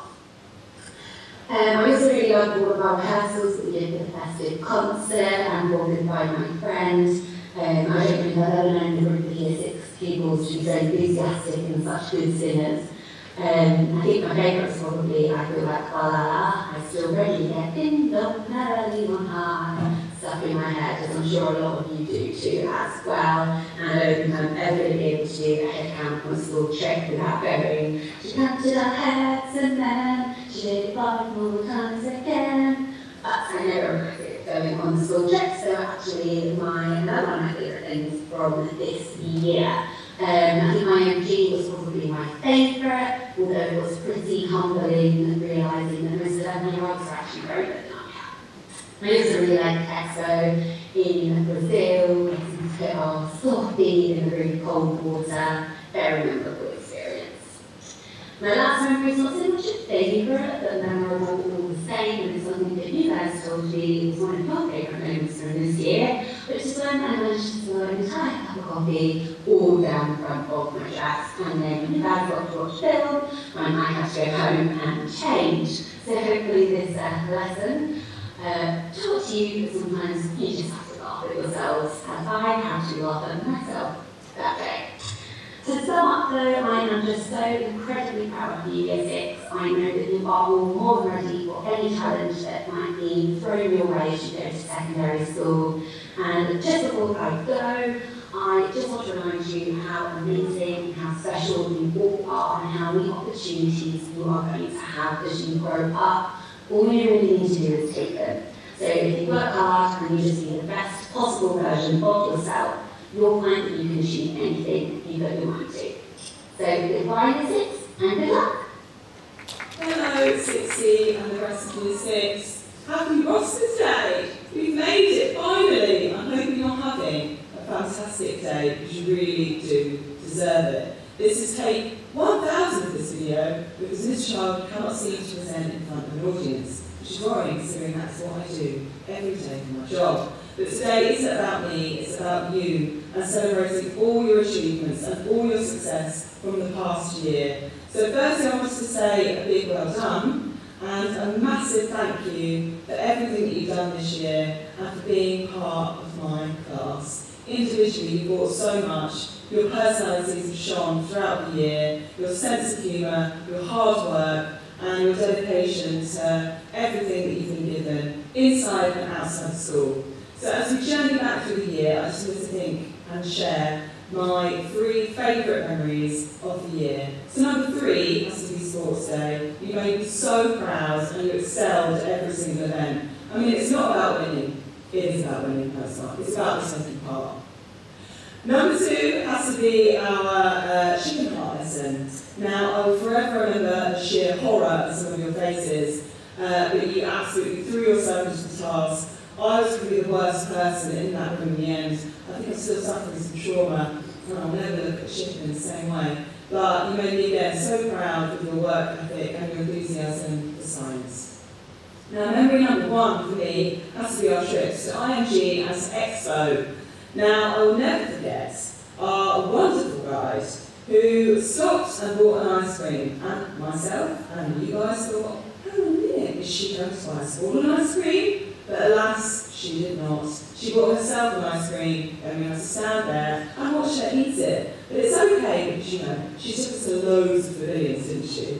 Um, I also really loved all of our rehearsals that we did for the festive concert and brought by my friend. Um, I don't think I've ever known a group of Year six pupils to be so enthusiastic and such good singers. Um, I think my favourite was probably I Feel Like La La La. I still ready to get in, don't melody on high, stuck in my head, as I'm sure a lot of you do too as well. And I don't think I'm ever going to be able to do a head count on a school trip without going, she counted our heads and then she did it five more times again. But I never regret it going on the school trip, so actually my, another one of my favourite things from this year. Um, I think my M G was probably my favourite, although it was pretty humbling realising that most of them year-olds are actually very good than I am. I also really liked Expo in Brazil, getting to put our soft feet in the really cold water, very memorable experience. My last memory is not so much a favourite, but memorable all the same, and it's something that you guys told me was one of your favourite moments from this year, which is when I managed to spill an entire cup of coffee all down the front of my dress, and then when you guys got to watch film, when I had to go home and change. So hopefully this uh, lesson uh, taught you that sometimes you just have to laugh at yourselves, as I had to laugh at myself that day. To sum up though, I am just so incredibly proud of you, Year six. I know that you are all more than ready for any challenge that might be thrown your way as you go to secondary school. And just before I go, I just want to remind you how amazing, how sure that you all are and how many opportunities you are going to have as you grow up. All you really need to do is take them. So if you work hard and you just be the best possible version of yourself, you'll find that you can achieve anything you put your mind to. So goodbye, year six, and good luck. Hello, Sixty and the rest of year six. Happy ROSCARS Day! We've made it, finally! I'm hoping you're having a fantastic day, because you really do deserve it. This is take one thousand of this video, because this child cannot seem to present in front of an audience, which is worrying considering that's what I do every day for my job. But today isn't about me, it's about you, and celebrating all your achievements and all your success from the past year. So firstly, I want to say a big well done, and a massive thank you for everything that you've done this year, and for being part of my class. Individually, you brought so much. Your personalities have shone throughout the year, your sense of humour, your hard work, and your dedication to everything that you've been given, inside and outside of school. So as we journey back through the year, I just want to think and share my three favourite memories of the year. So number three has to be Sports Day. You made me so proud and you excelled at every single event. I mean, it's not about winning. It is about winning, no it's not. It's about the taking part. Number two has to be our uh, chicken heart lesson. Now, I will forever remember the sheer horror of some of your faces, uh, but you absolutely threw yourself into the task. I was probably the worst person in that room in the end. I think I'm still suffering some trauma, and I'll never look at chicken in the same way. But you made me again so proud of your work ethic and your enthusiasm for science. Now, memory number one for me has to be our trips to I M G and to Expo. Now, I will never forget our wonderful guide who stopped and bought an ice cream, and myself and you guys thought, hang on a minute, is she going to buy us all an ice cream? But alas, she did not. She bought herself an ice cream, and we had to stand there and watch her eat it. But it's okay, because, you know, she took us to loads of pavilions, didn't she?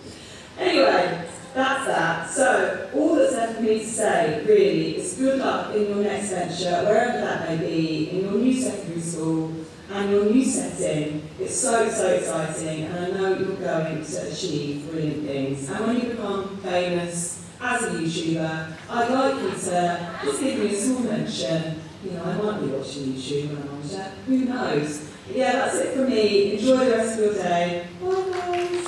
Anyway, that's that. So, all that's left for me to say, really, is good luck in your next venture, wherever that may be, in your new secondary school, and your new setting. It's so, so exciting, and I know you're going to achieve brilliant things. And when you become famous, as a YouTuber, I'd like you to just give me a small mention. You know, I might be watching YouTube when I'm older. Who knows? But yeah, that's it from me. Enjoy the rest of your day. Bye, guys.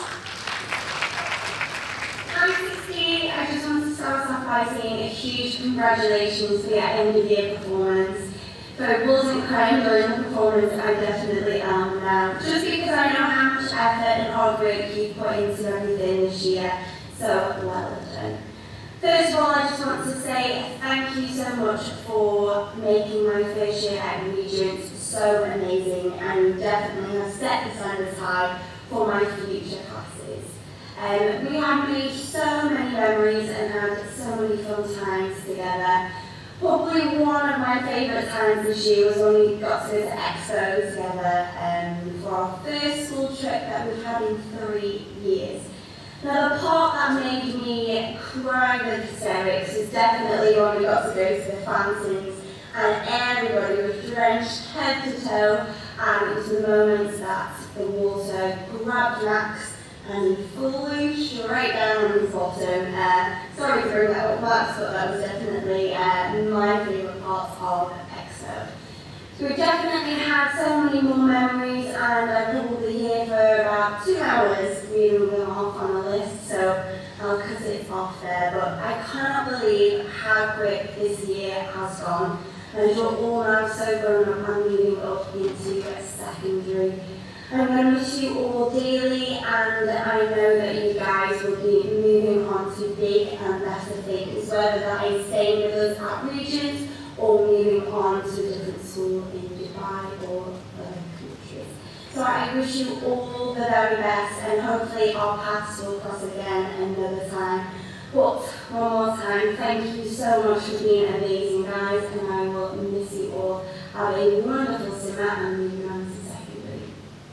Hi, Sixty. I just want to start off by saying a huge congratulations for your end of year performance. If I wasn't crying during the performance, I definitely am now. Just because I know how much effort and hard work you've put into everything this year. So, well done. First of all, I just want to say thank you so much for making my first year at Regents so amazing, and you definitely have set the standards high for my future classes. Um, we have made so many memories and had so many fun times together. Probably one of my favourite times this year was when we got to go to Expo together um, for our first school trip that we've had in three years. Now, the part that made me cry with hysterics was definitely when we got to go to the fountains and everybody was drenched head to toe, and it was the moments that the water grabbed Max and he flew straight down on his bottom. Uh, sorry to bring that up, Max, but that was definitely uh, my favourite part of Expo. So we definitely had so many more memories, and I probably here for about two hours reading them off on the list, so I'll cut it off there. But I cannot believe how quick this year has gone, and you're all now so grown up and moving up into secondary. I'm going to miss you all dearly, and I know that you guys will be moving on to big and better things, whether that is staying with us at Regents or moving on to a different school in Dubai or other countries. So I wish you all the very best, and hopefully our paths will cross again another time. But one more time, thank you so much for being amazing, guys, and I will miss you all. Have a wonderful summer and moving on to secondary.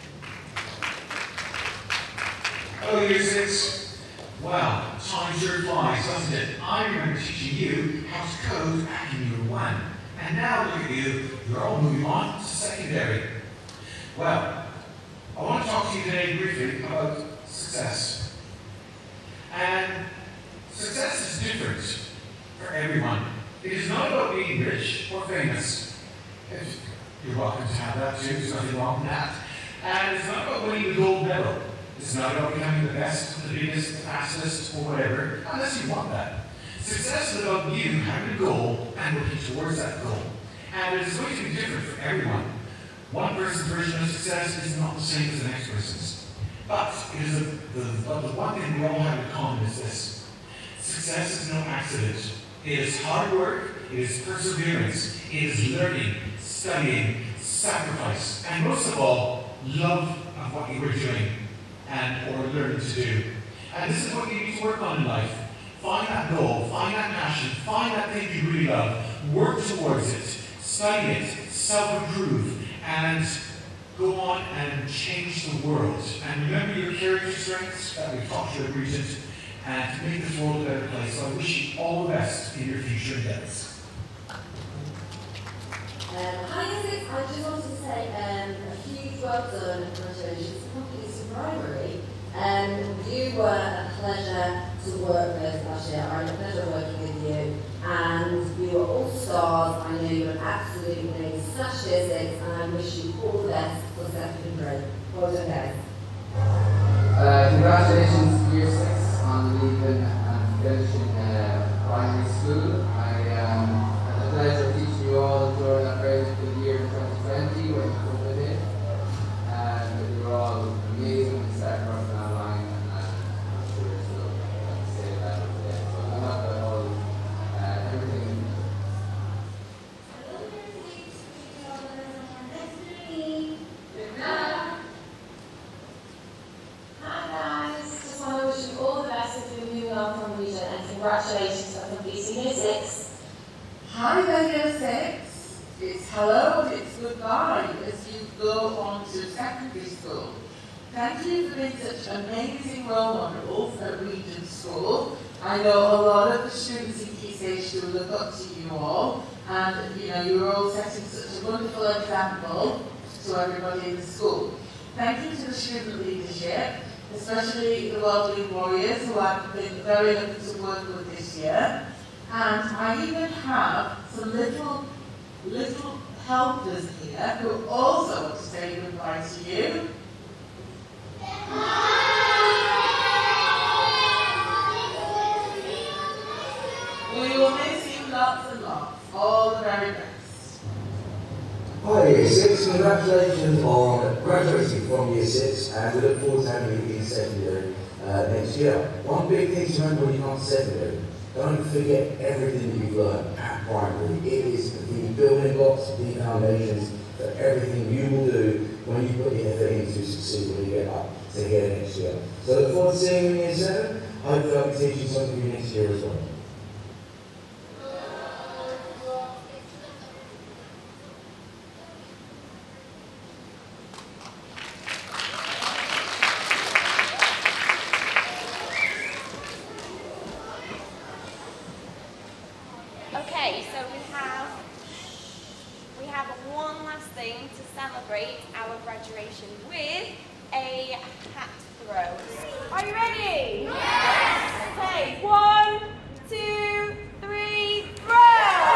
Hello, Year Six. Wow, time sure flies, doesn't it? I remember teaching you how to code back in year one. And now look at you, you're all moving on to secondary. Well, I want to talk talk to you today briefly about success. And success is different for everyone. It is not about being rich or famous. If you're welcome to have that too, there's nothing wrong with that. And it's not about winning the gold medal. It's not about becoming the best, the biggest, the fastest, or whatever, unless you want that. Success is about you having a goal and working towards that goal. And it is going to be different for everyone. One person's version of success is not the same as the next person's. But it is a, the, the one thing we all have in common is this. Success is no accident. It is hard work, it is perseverance, it is learning, studying, sacrifice, and most of all, love of what you were doing and or learning to do. And this is what you need to work on in life. Find that goal, find that passion, find that thing you really love, work towards it, study it, self-improve, and go on and change the world. And remember your character strengths that we've talked to at Regent, and to make this world a better place. So I wish you all the best in your future endeavors. Um, hi, Essex. I just wanted to say um, a huge well done and congratulations to completing primary. Um, you were a pleasure to work with last year. I had a pleasure working with you, and you were all stars. I know you were absolutely amazing. Slash year six, and I wish you all the best for secondary. Well done, guys. Uh, congratulations, year six, on leaving and finishing uh, primary school. I um, had the pleasure of teaching you all during that very difficult year in twenty twenty when COVID hit. And you were all amazing and set across that line, and uh, I'm sure you're still going to say that today. So I love that all, uh, everything. Hi guys, just want to wish you all the best of your moving on from Regent, and congratulations for completing year six. Hi there, year six. It's hello, it's goodbye as you go on to secondary school. Thank you for being such amazing role models at Regent School. I know a lot of the students in Key Stage two look up to you all, and you know you're all setting such a wonderful example to everybody in the school. Thank you to the student leadership, especially the Wellbeing Warriors, who I've been very lucky to work with this year. And I even have some little, little helpers here who also want to say goodbye to you. We will miss you lots and lots. All the very best. Hi Year six, congratulations on graduating from Year six, and we look forward to having you in secondary uh, next year. One big thing to remember when you come to secondary, don't forget everything that you've learned at primary. It is the building blocks, the foundations for everything you will do when you put your effort into succeed when you get up to here next year. So look forward to seeing you in year seven. Hopefully I can teach you something new next year as well. Okay, so we have we have one last thing to celebrate our graduation with a hat throw. Are you ready? Yes! Okay, one, two, three, throw!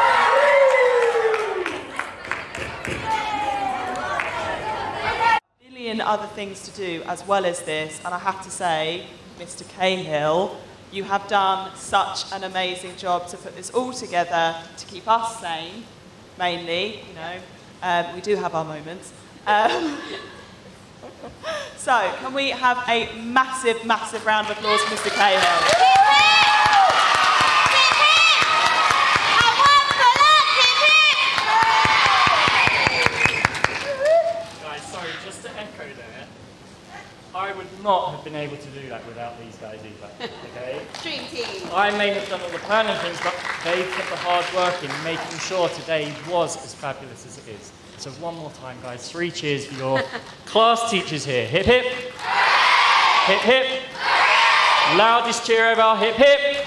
A million other things to do as well as this, and I have to say, Mister Cahill, you have done such an amazing job to put this all together to keep us sane, mainly, you know. Um, we do have our moments. Um, so, can we have a massive, massive round of applause for Mister Cahill? Guys, sorry, just to echo there, I would not have been able to do that without these guys either, okay? Dream team. I may have done all the planning things, but they put the hard work in making sure today was as fabulous as it is. So one more time, guys, three cheers for your class teachers here. Hip, hip. Hip, hip. Loudest cheer ever. Hip, hip.